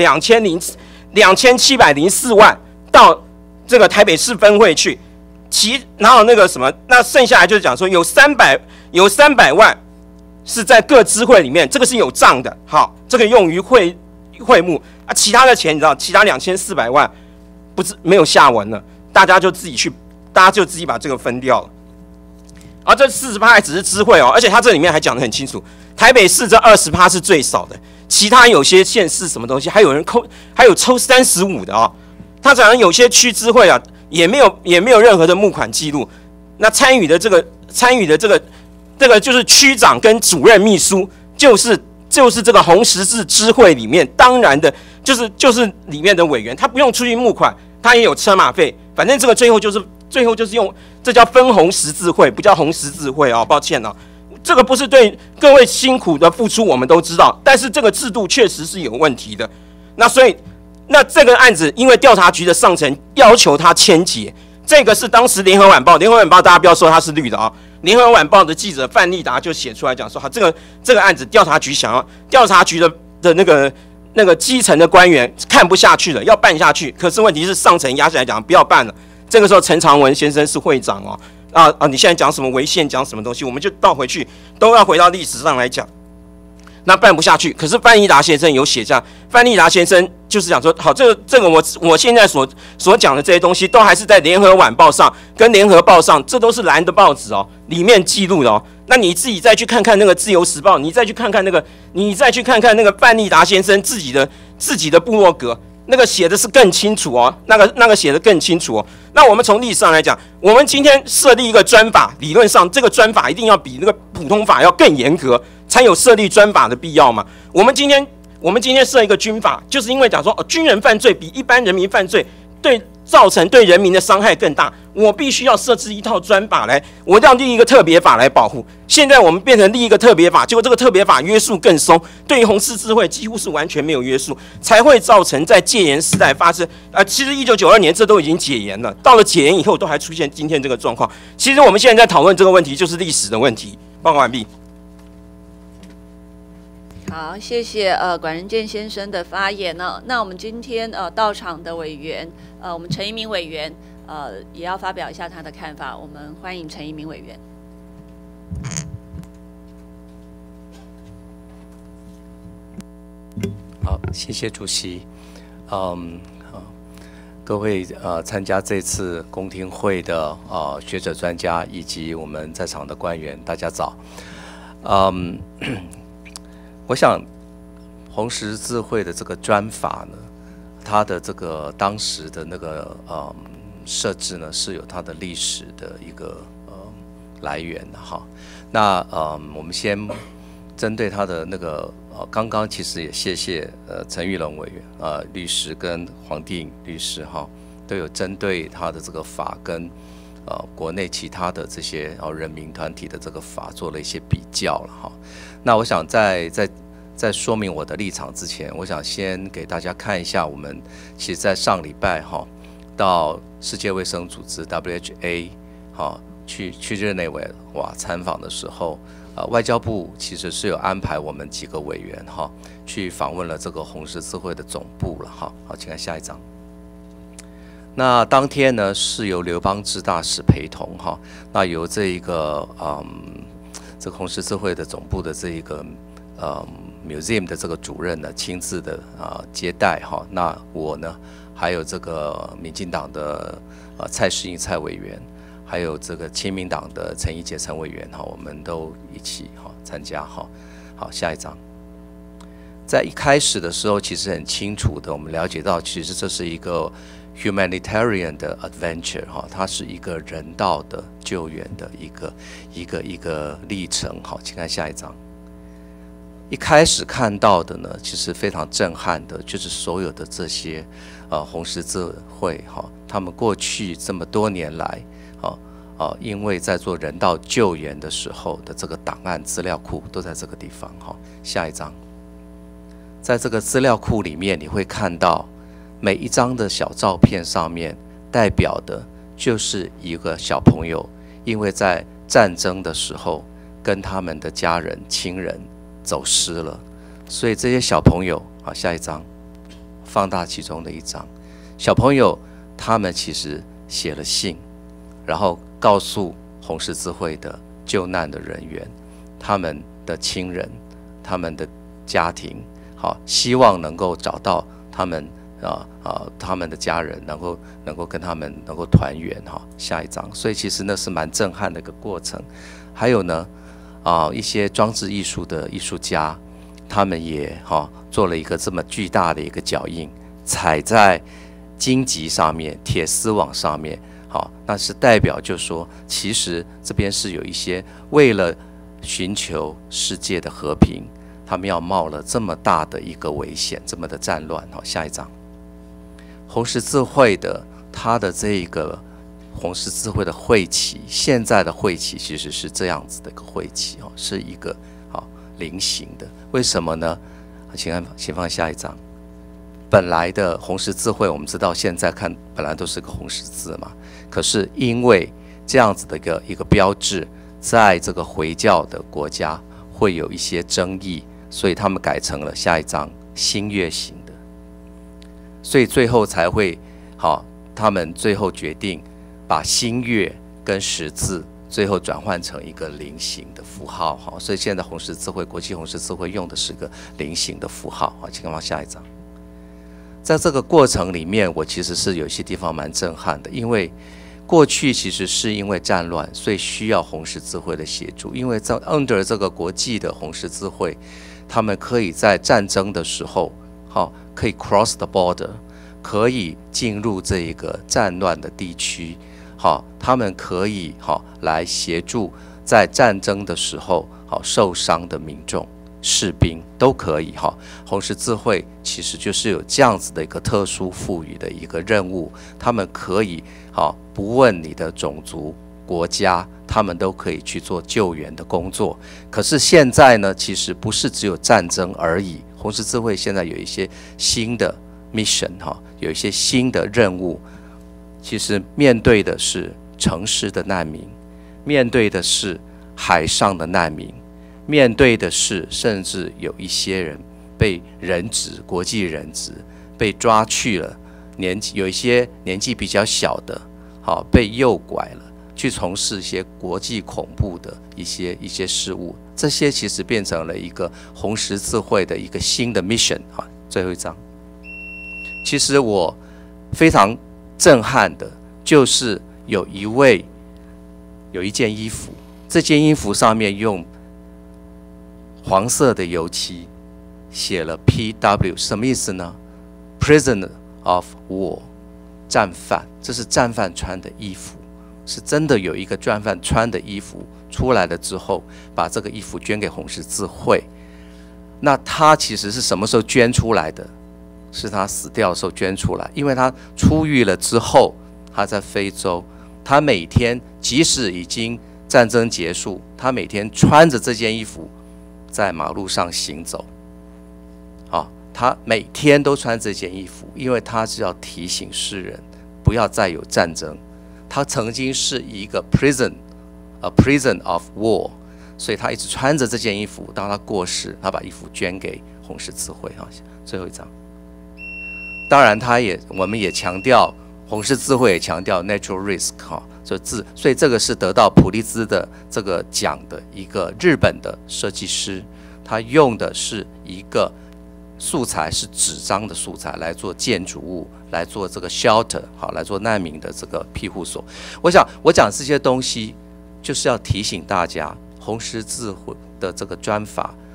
2704万到这个台北市分会去。然后那个什么，那剩下来就是讲说有300万是在各支会里面，这个是有账的，好，这个用于会募啊，其他的钱你知道，其他2400万没有下文了，大家就自己把这个分掉了。而这40%还只是支会哦，而且他这里面还讲得很清楚，台北市这20%是最少的，其他有些县市什么东西，还有抽35%的哦，他讲有些区支会啊。也没有任何的募款记录，那参与的这个就是区长跟主任秘书，就是这个红十字支会里面，当然的就是里面的委员，他不用出去募款，他也有车马费，反正这个最后就是用，这叫分红十字会，不叫红十字会哦，抱歉哦，这个不是对各位辛苦的付出，我们都知道，但是这个制度确实是有问题的，那所以。那这个案子，因为调查局的上层要求他签结，这个是当时联合晚报大家不要说他是绿的啊，联合晚报的记者范立达就写出来讲说，好，这个案子调查局的那个基层的官员看不下去了，要办下去，可是问题是上层压下来讲不要办了。这个时候陈长文先生是会长哦，你现在讲什么违宪，讲什么东西，我们就倒回去，都要回到历史上来讲。那办不下去，可是范立达先生有写下，范立达先生就是讲说，好，这个我现在所讲的这些东西，都还是在联合晚报上跟联合报上，这都是蓝的报纸哦，里面记录的哦。那你自己再去看看那个自由时报，你再去看看那个范立达先生自己的部落格，那个写的是更清楚哦，那个写的更清楚哦。那我们从历史上来讲，我们今天设立一个专法，理论上这个专法一定要比那个普通法要更严格。才有设立专法的必要嘛？我们今天设一个军法，就是因为讲说，军人犯罪比一般人民犯罪造成对人民的伤害更大，我必须要设置一套专法来，我要立一个特别法来保护。现在我们变成立一个特别法，结果这个特别法约束更松，对于红十字会几乎是完全没有约束，才会造成在戒严时代发生。其实1992年这都已经解严了，到了解严以后都还出现今天这个状况。其实我们现在在讨论这个问题，就是历史的问题。报告完毕。 好，谢谢管仁健先生的发言呢。那我们今天到场的委员，我们陈一鸣委员也要发表一下他的看法。我们欢迎陈一鸣委员。 好，谢谢主席。各位参加这次公听会的学者专家以及我们在场的官员，大家早。我想红十字会的这个专法呢，它的这个当时的那个设置呢，是有它的历史的一个来源的哈。那我们先针对它的那个刚刚其实也谢谢陈玉龙委员律师跟黄帝颖律师哈，都有针对他的这个法跟国内其他的这些人民团体的这个法做了一些比较了哈。那我想在说明我的立场之前，我想先给大家看一下，我们其实在上礼拜到世界卫生组织 WHA 去日内瓦参访的时候，外交部其实是有安排我们几个委员去访问了这个红十字会的总部了好，请看下一张。那当天呢是由刘邦志大使陪同那由这一个这个红十字会的总部的这一个museum 的这个主任呢亲自的接待那我呢还有这个民进党的蔡适应蔡委员，还有这个亲民党的陈怡杰陈委员我们都一起参加好，下一张。在一开始的时候，其实很清楚的，我们了解到，其实这是一个 humanitarian 的 adventure 哈，它是一个人道的救援的一个历程。好，请看下一张。一开始看到的呢，其实非常震撼的，就是所有的这些红十字会哈，他们过去这么多年来因为在做人道救援的时候的这个档案资料库都在这个地方哈。下一张。在这个资料库里面，你会看到每一张的小照片上面代表的就是一个小朋友，因为在战争的时候跟他们的家人亲人走失了，所以这些小朋友，好，下一张，放大其中的一张，小朋友他们其实写了信，然后告诉红十字会的救难的人员，他们的亲人，他们的家庭。好，希望能够找到他们他们的家人，能够跟他们能够团圆哈。下一张，所以其实那是蛮震撼的一个过程。还有呢，一些装置艺术的艺术家，他们也做了一个这么巨大的一个脚印，踩在荆棘上面、铁丝网上面，好，那是代表就是说，其实这边是有一些为了寻求世界的和平。他们要冒了这么大的一个危险，这么的战乱。好，下一张。红十字会的它的这个红十字会的会旗，现在的会旗其实是这样子的一个会旗哦，是一个菱形的。为什么呢？请放下一张。本来的红十字会，我们知道现在看本来都是个红十字嘛，可是因为这样子的一个标志，在这个回教的国家会有一些争议。所以他们改成了下一张新月形的，所以最后才会他们最后决定把新月跟十字最后转换成一个菱形的符号所以现在红十字会国际红十字会用的是个菱形的符号请看到下一张。在这个过程里面，我其实是有一些地方蛮震撼的，因为过去其实是因为战乱，所以需要红十字会的协助，因为在 under 这个国际的红十字会。他们可以在战争的时候，可以 cross the border， 可以进入这一个战乱的地区，他们可以来协助在战争的时候受伤的民众、士兵都可以红十字会其实就是有这样子的一个特殊赋予的一个任务，他们可以不问你的种族、国家。他们都可以去做救援的工作，可是现在呢，其实不是只有战争而已。红十字会现在有一些新的 mission 有一些新的任务，其实面对的是城市的难民，面对的是海上的难民，面对的是甚至有一些人被人质、国际人质被抓去了，有一些年纪比较小的，被诱拐了。去从事一些国际恐怖的一些事务，这些其实变成了一个红十字会的一个新的 mission 最后一张，其实我非常震撼的，就是有一件衣服，这件衣服上面用黄色的油漆写了 PW， 什么意思呢？ Prisoner of War， 战犯，这是战犯穿的衣服。是真的有一个战犯穿的衣服出来了之后，把这个衣服捐给红十字会。那他其实是什么时候捐出来的？是他死掉的时候捐出来，因为他出狱了之后，他在非洲，他每天即使已经战争结束，他每天穿着这件衣服在马路上行走。他每天都穿这件衣服，因为他是要提醒世人不要再有战争。他曾经是一个 a prison of war， 所以他一直穿着这件衣服，当他过世，他把衣服捐给红十字会最后一张。当然，我们也强调，红十字会也强调 natural risk 所以这个是得到普利兹的这个奖的一个日本的设计师，他用的是一个素材是纸张的素材来做建筑物，来做这个 shelter， 来做难民的这个庇护所。我想我讲这些东西，就是要提醒大家，红十字会的这个专法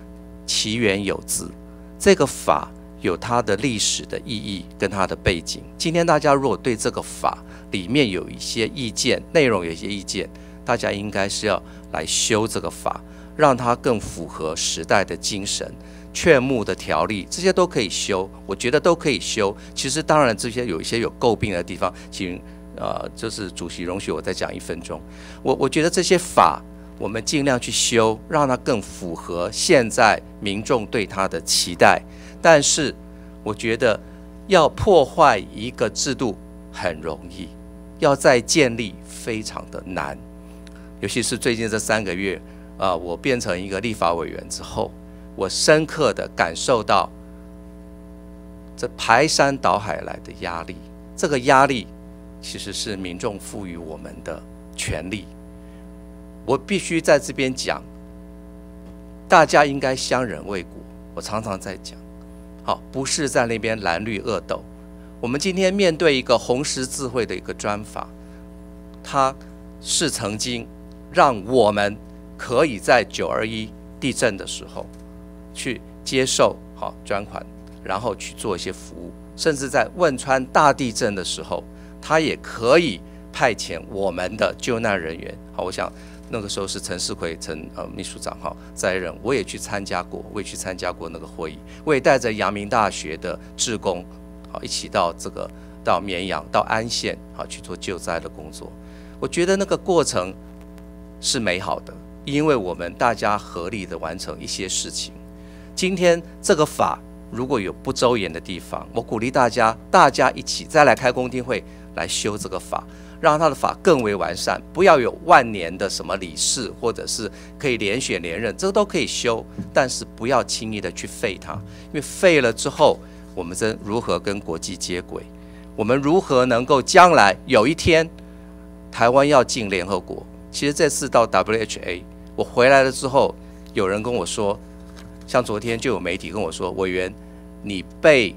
其源有自，这个法有它的历史的意义跟它的背景。今天大家如果对这个法里面有一些意见，内容有一些意见，大家应该是要来修这个法，让它更符合时代的精神。劝募的条例这些都可以修，我觉得都可以修。其实当然这些有一些有诟病的地方，请就是主席容许我再讲1分钟。我觉得这些法我们尽量去修，让它更符合现在民众对它的期待。但是我觉得要破坏一个制度很容易，要再建立非常的难。尤其是最近这3个月我变成一个立法委员之后，我深刻的感受到这排山倒海来的压力，这个压力其实是民众赋予我们的权利。我必须在这边讲，大家应该相忍为国。我常常在讲，好，不是在那边蓝绿恶斗。我们今天面对一个红十字会的一个专法，它是曾经让我们可以在921地震的时候去接受好专款，然后去做一些服务，甚至在汶川大地震的时候，他也可以派遣我们的救难人员。好，我想那个时候是陈世奎秘书长在任，我也去参加过，那个会议，我也带着阳明大学的志工一起到绵阳到安县去做救灾的工作。我觉得那个过程是美好的，因为我们大家合力的完成一些事情。今天这个法如果有不周延的地方，我鼓励大家一起再来开公听会来修这个法，让它的法更为完善，不要有万年的什么理事，或者是可以连选连任，这个都可以修，但是不要轻易的去废它，因为废了之后，我们如何跟国际接轨？我们如何能够将来有一天台湾要进联合国？其实这次到 WHA 我回来了之后，有人跟我说，像昨天就有媒体跟我说，委员你被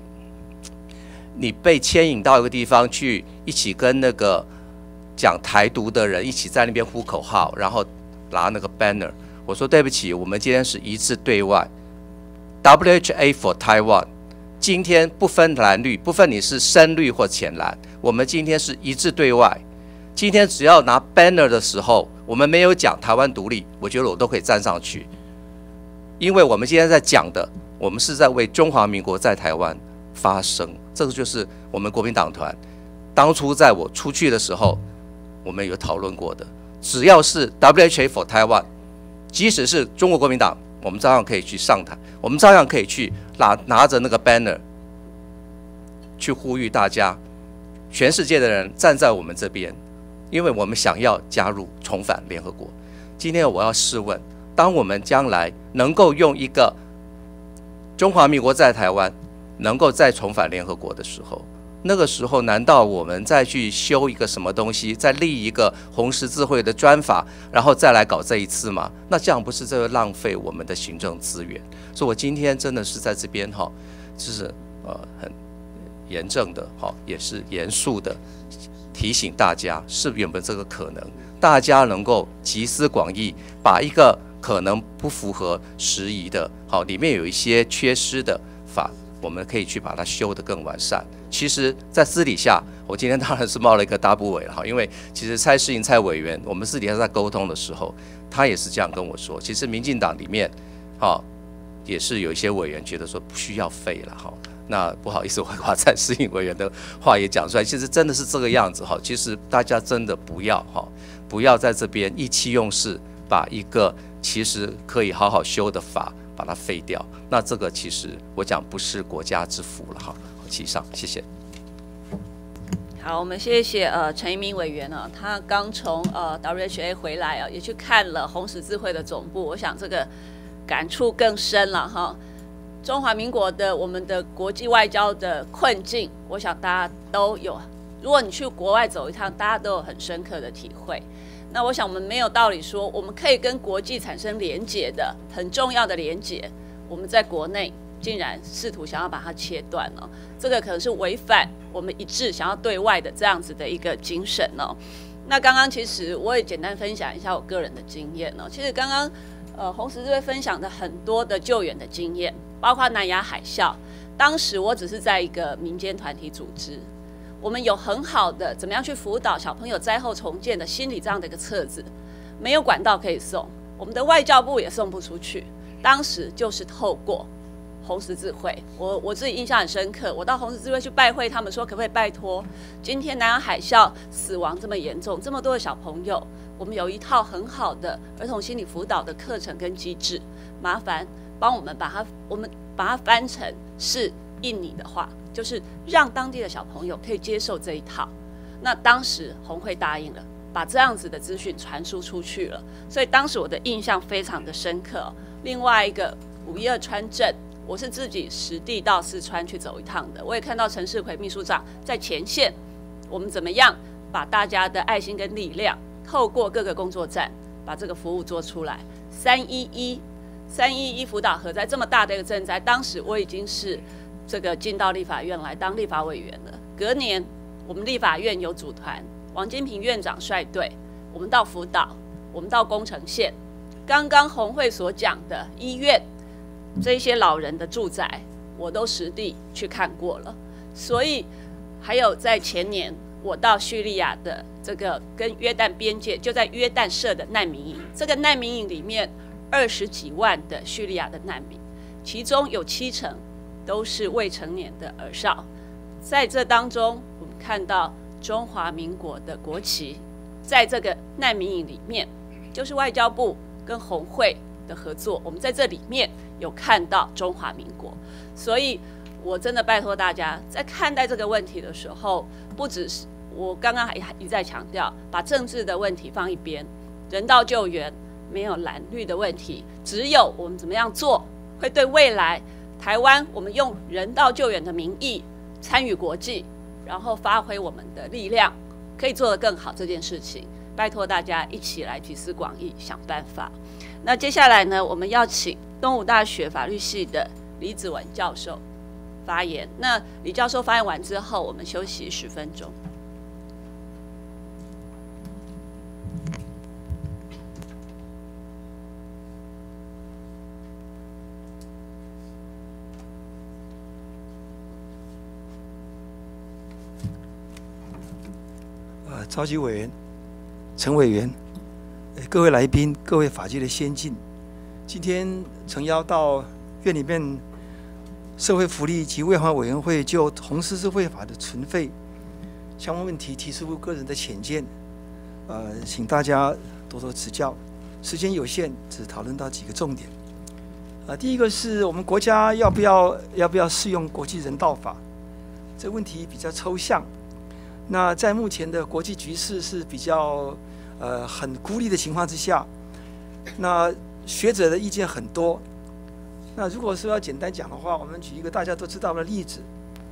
牵引到一个地方去，一起跟那个讲台独的人一起在那边呼口号，然后拿那个 banner。我说对不起，我们今天是一致对外 ，WHA for Taiwan。今天不分蓝绿，不分你是深绿或浅蓝，我们今天是一致对外。今天只要拿 banner 的时候，我们没有讲台湾独立，我觉得我都可以站上去，因为我们今天在讲的，我们是在为中华民国在台湾发声。这个就是我们国民党团当初在我出去的时候，我们有讨论过的。只要是 WHA for Taiwan， 即使是中国国民党，我们照样可以去上台，我们照样可以去拿着那个 banner 去呼吁大家，全世界的人站在我们这边，因为我们想要加入重返联合国。今天我要试问，当我们将来能够用一个中华民国在台湾能够再重返联合国的时候，那个时候难道我们再去修一个什么东西，再立一个红十字会的专法，然后再来搞这一次吗？那这样不是这个浪费我们的行政资源？所以我今天真的是在这边就是很严正的也是严肃的提醒大家，是有没有这个可能，大家能够集思广益，把一个可能不符合时宜的里面有一些缺失的法，我们可以去把它修得更完善。其实在私底下，我今天当然是冒了一个大不韪了，因为其实蔡适应蔡委员，我们私底下在沟通的时候，他也是这样跟我说，其实民进党里面也是有一些委员觉得说不需要废了那不好意思，我会把蔡适应委员的话也讲出来，其实真的是这个样子其实大家真的不要在这边意气用事，把一个其实可以好好修的法把它废掉，那这个其实我讲不是国家之福了以上，谢谢。 好，我们谢谢陈一鸣委员他刚从WHA 回来也去看了红十字会的总部，我想这个感触更深了中华民国的我们的国际外交的困境，我想大家都有。如果你去国外走一趟，大家都有很深刻的体会。那我想我们没有道理说我们可以跟国际产生连结的很重要的连结，我们在国内竟然试图想要把它切断这个可能是违反我们一致想要对外的这样子的一个精神那刚刚其实我也简单分享一下我个人的经验其实刚刚红十字会分享的很多的救援的经验，包括南亚海啸。当时我只是在一个民间团体组织，我们有很好的怎么样去辅导小朋友灾后重建的心理这样的一个册子，没有管道可以送，我们的外交部也送不出去。当时就是透过红十字会，我自己印象很深刻，我到红十字会去拜会，他们说可不可以拜托，今天南洋海啸死亡这么严重，这么多的小朋友，我们有一套很好的儿童心理辅导的课程跟机制，麻烦帮我们把它翻成是印尼的话，就是让当地的小朋友可以接受这一套。那当时红会答应了，把这样子的资讯传输出去了，所以当时我的印象非常的深刻。另外一个512川震，我是自己实地到四川去走一趟的，我也看到陈世奎秘书长在前线，我们怎么样把大家的爱心跟力量，透过各个工作站把这个服务做出来。311福岛核灾这么大的一个震灾，当时我已经是这个进到立法院来当立法委员了。隔年，我们立法院有组团，王金平院长率队，我们到福岛，我们到宫城县，刚刚红会所讲的医院，这些老人的住宅，我都实地去看过了。所以，还有在前年，我到叙利亚的这个跟约旦边界，就在约旦设的难民营，这个难民营里面20几万的叙利亚的难民，其中有70%都是未成年的儿少。在这当中，我们看到中华民国的国旗，在这个难民营里面，就是外交部跟红会的合作，我们在这里面有看到中华民国。所以我真的拜托大家，在看待这个问题的时候，不只是我刚刚还一再强调，把政治的问题放一边，人道救援没有蓝绿的问题，只有我们怎么样做，会对未来台湾我们用人道救援的名义参与国际，然后发挥我们的力量，可以做得更好这件事情。拜托大家一起来集思广益，想办法。那接下来呢，我们要请东吴大学法律系的李子文教授发言。那李教授发言完之后，我们休息10分钟。 召集委员、陈委员、各位来宾、各位法界的先进，今天诚邀到院里面社会福利及卫环委员会就红十字会法的存废相关问题提出个人的浅见，请大家多多指教。时间有限，只讨论到几个重点。第一个是我们国家要不要适用国际人道法，这个问题比较抽象。那在目前的国际局势是比较很孤立的情况之下，那学者的意见很多。那如果说要简单讲的话，我们举一个大家都知道的例子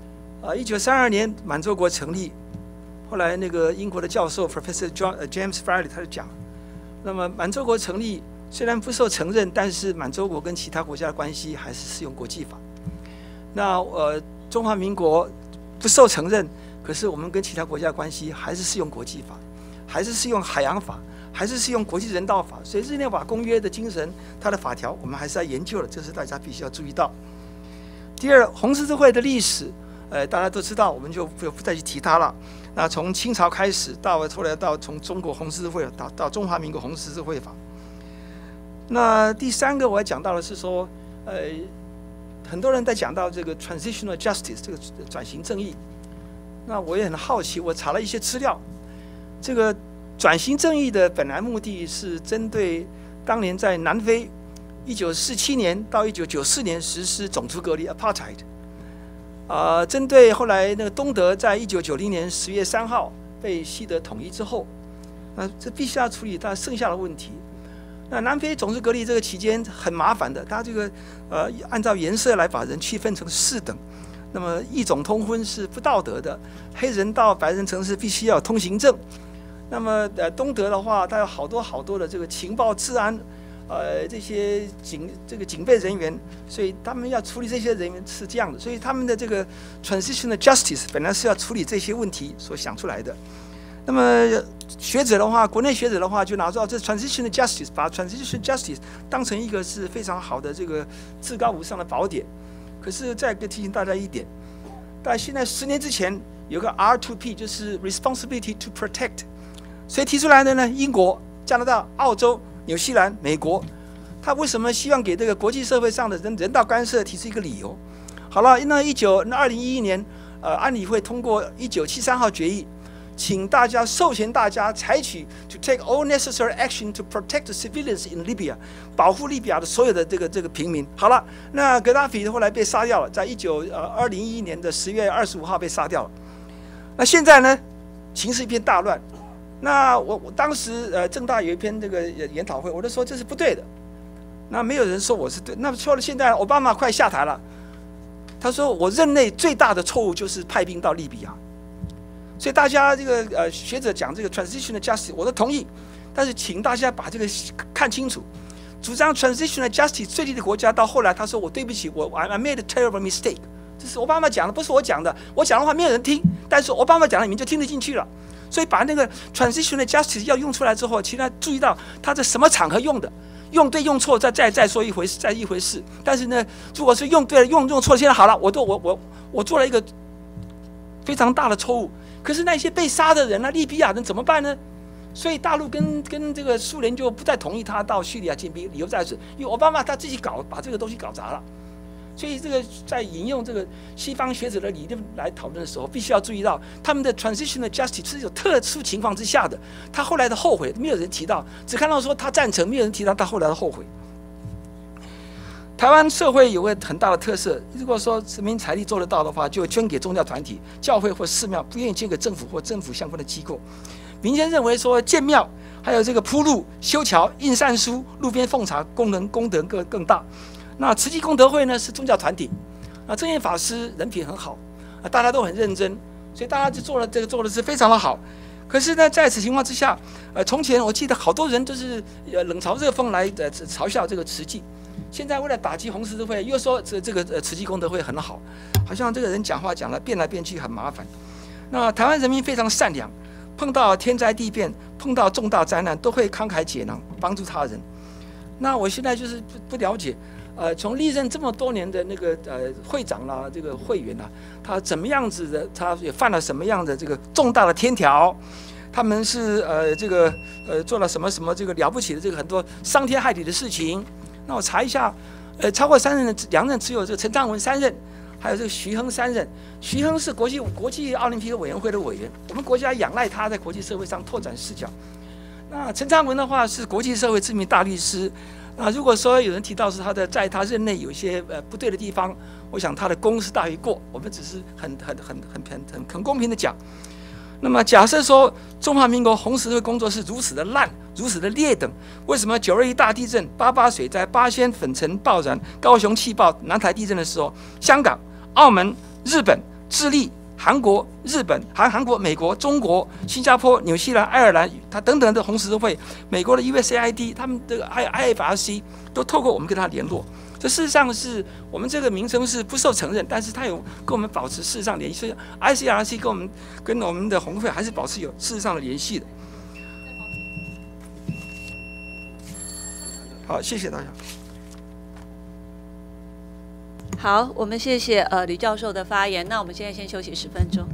，1932年满洲国成立，后来那个英国的教授 Professor James Farley 他就讲，那么满洲国成立虽然不受承认，但是满洲国跟其他国家的关系还是适用国际法。那中华民国不受承认，可是我们跟其他国家的关系还是适用国际法，还是适用海洋法，还是适用国际人道法。所以日内瓦公约的精神，它的法条我们还是要研究的，这是大家必须要注意到。第二，红十字会的历史，大家都知道，我们就不再去提它了。那从清朝开始，后来到从中国红十字会到中华民国红十字会法。那第三个我要讲到的是说，很多人在讲到这个 transitional justice 这个转型正义。那我也很好奇，我查了一些资料，这个转型正义的本来目的是针对当年在南非1947年到1994年实施种族隔离 apartheid，针对后来那个东德在1990年10月3号被西德统一之后，那这必须要处理它剩下的问题。那南非种族隔离这个期间很麻烦的，它这个按照颜色来把人区分成4等。那么异种通婚是不道德的，黑人到白人城市必须要有通行证。那么东德的话，它有好多的这个情报、治安，这些警备人员，所以他们要处理这些人员是这样的。所以他们的这个 transitional justice 本来是要处理这些问题所想出来的。 那么学者的话，国内学者的话就拿到这 transitional justice， 把 transitional justice 当成一个是非常好的这个至高无上的宝典。可是再提醒大家一点，但现在10年之前有个 R2P， 就是 responsibility to protect， 谁提出来的呢？英国、加拿大、澳洲、纽西兰、美国。他为什么希望给这个国际社会上的人道干涉提出一个理由？好了，那2011年，安理会通过1973号决议，请大家授权大家采取 to take all necessary action to protect the civilians in Libya， 保护利比亚的所有的这个平民。好了，那格达菲后来被杀掉了，在2011年的10月25号被杀掉了。那现在呢，形势一片大乱。那我当时政大有一篇这个研讨会，我就说这是不对的。那没有人说我是对，那说了现在奥巴马快下台了，他说我任内最大的错误就是派兵到利比亚，所以大家这个学者讲这个 transitional justice 我都同意，但是请大家把这个看清楚，主张 transitional justice 最低的国家到后来他说我对不起I made a terrible mistake， 这是奥巴马讲的，不是我讲的，我讲的话没有人听，但是奥巴马讲的你们就听得进去了，所以把那个 transitional justice 要用出来之后，请大家注意到他在什么场合用的。用对用错再说一回事，但是呢，如果是用对了用错了，现在好了，我做了一个非常大的错误。可是那些被杀的人呢，利比亚人怎么办呢？所以大陆跟这个苏联就不再同意他到叙利亚进兵，理由在此，因为奥巴马他自己把这个东西搞砸了。所以这个在引用这个西方学者的理论来讨论的时候，必须要注意到他们的 transitional justice 是有特殊情况之下的，他后来的后悔没有人提到，只看到说他赞成，没有人提到他后来的后悔。台湾社会有个很大的特色，如果说人民财力做得到的话，就捐给宗教团体、教会或寺庙，不愿意捐给政府或政府相关的机构。民间认为说建庙，还有这个铺路、修桥、印善书、路边奉茶功德更大。那慈济功德会呢是宗教团体，正言法师人品很好，大家都很认真，所以大家就做的是非常的好。可是呢，在此情况之下，从前我记得好多人都是冷嘲热讽来嘲笑这个慈济，现在为了打击红十字会，又说这个慈济功德会很好，好像这个人讲话讲了变来变去很麻烦。那台湾人民非常善良，碰到天灾地变，碰到重大灾难都会慷慨解囊，帮助他人。那我现在就是不了解。从历任这么多年的那个会长啦，这个会员啦，他怎么样子的？他也犯了什么样的这个重大的天条？他们是做了什么这个了不起的这个很多伤天害理的事情？那我查一下，超过3任的2任只有这个陈昌文3任，还有这个徐亨3任。徐亨是国际奥林匹克委员会的委员，我们国家仰赖他在国际社会上拓展视角。那陈昌文的话是国际社会知名大律师。那如果说有人提到是在他任内有一些不对的地方，我想他的功是大于过，我们只是很公平的讲。那么假设说中华民国红十字会工作是如此的烂，如此的劣等，为什么921大地震、88水灾、八仙粉尘爆燃、高雄气爆、南台地震的时候，香港、澳门、日本、智利、韩国、日本、韩国、美国、中国、新加坡、纽西兰、爱尔兰，它等等的红十字会，美国的 USAID， 他们的还有 IFRC 都透过我们跟他联络。这事实上是我们这个名称是不受承认，但是他有跟我们保持事实上联系，所以 ICRC 跟我们的红会还是保持有事实上的联系的。好，谢谢大家。 好，我们谢谢吕教授的发言。那我们现在先休息10分钟。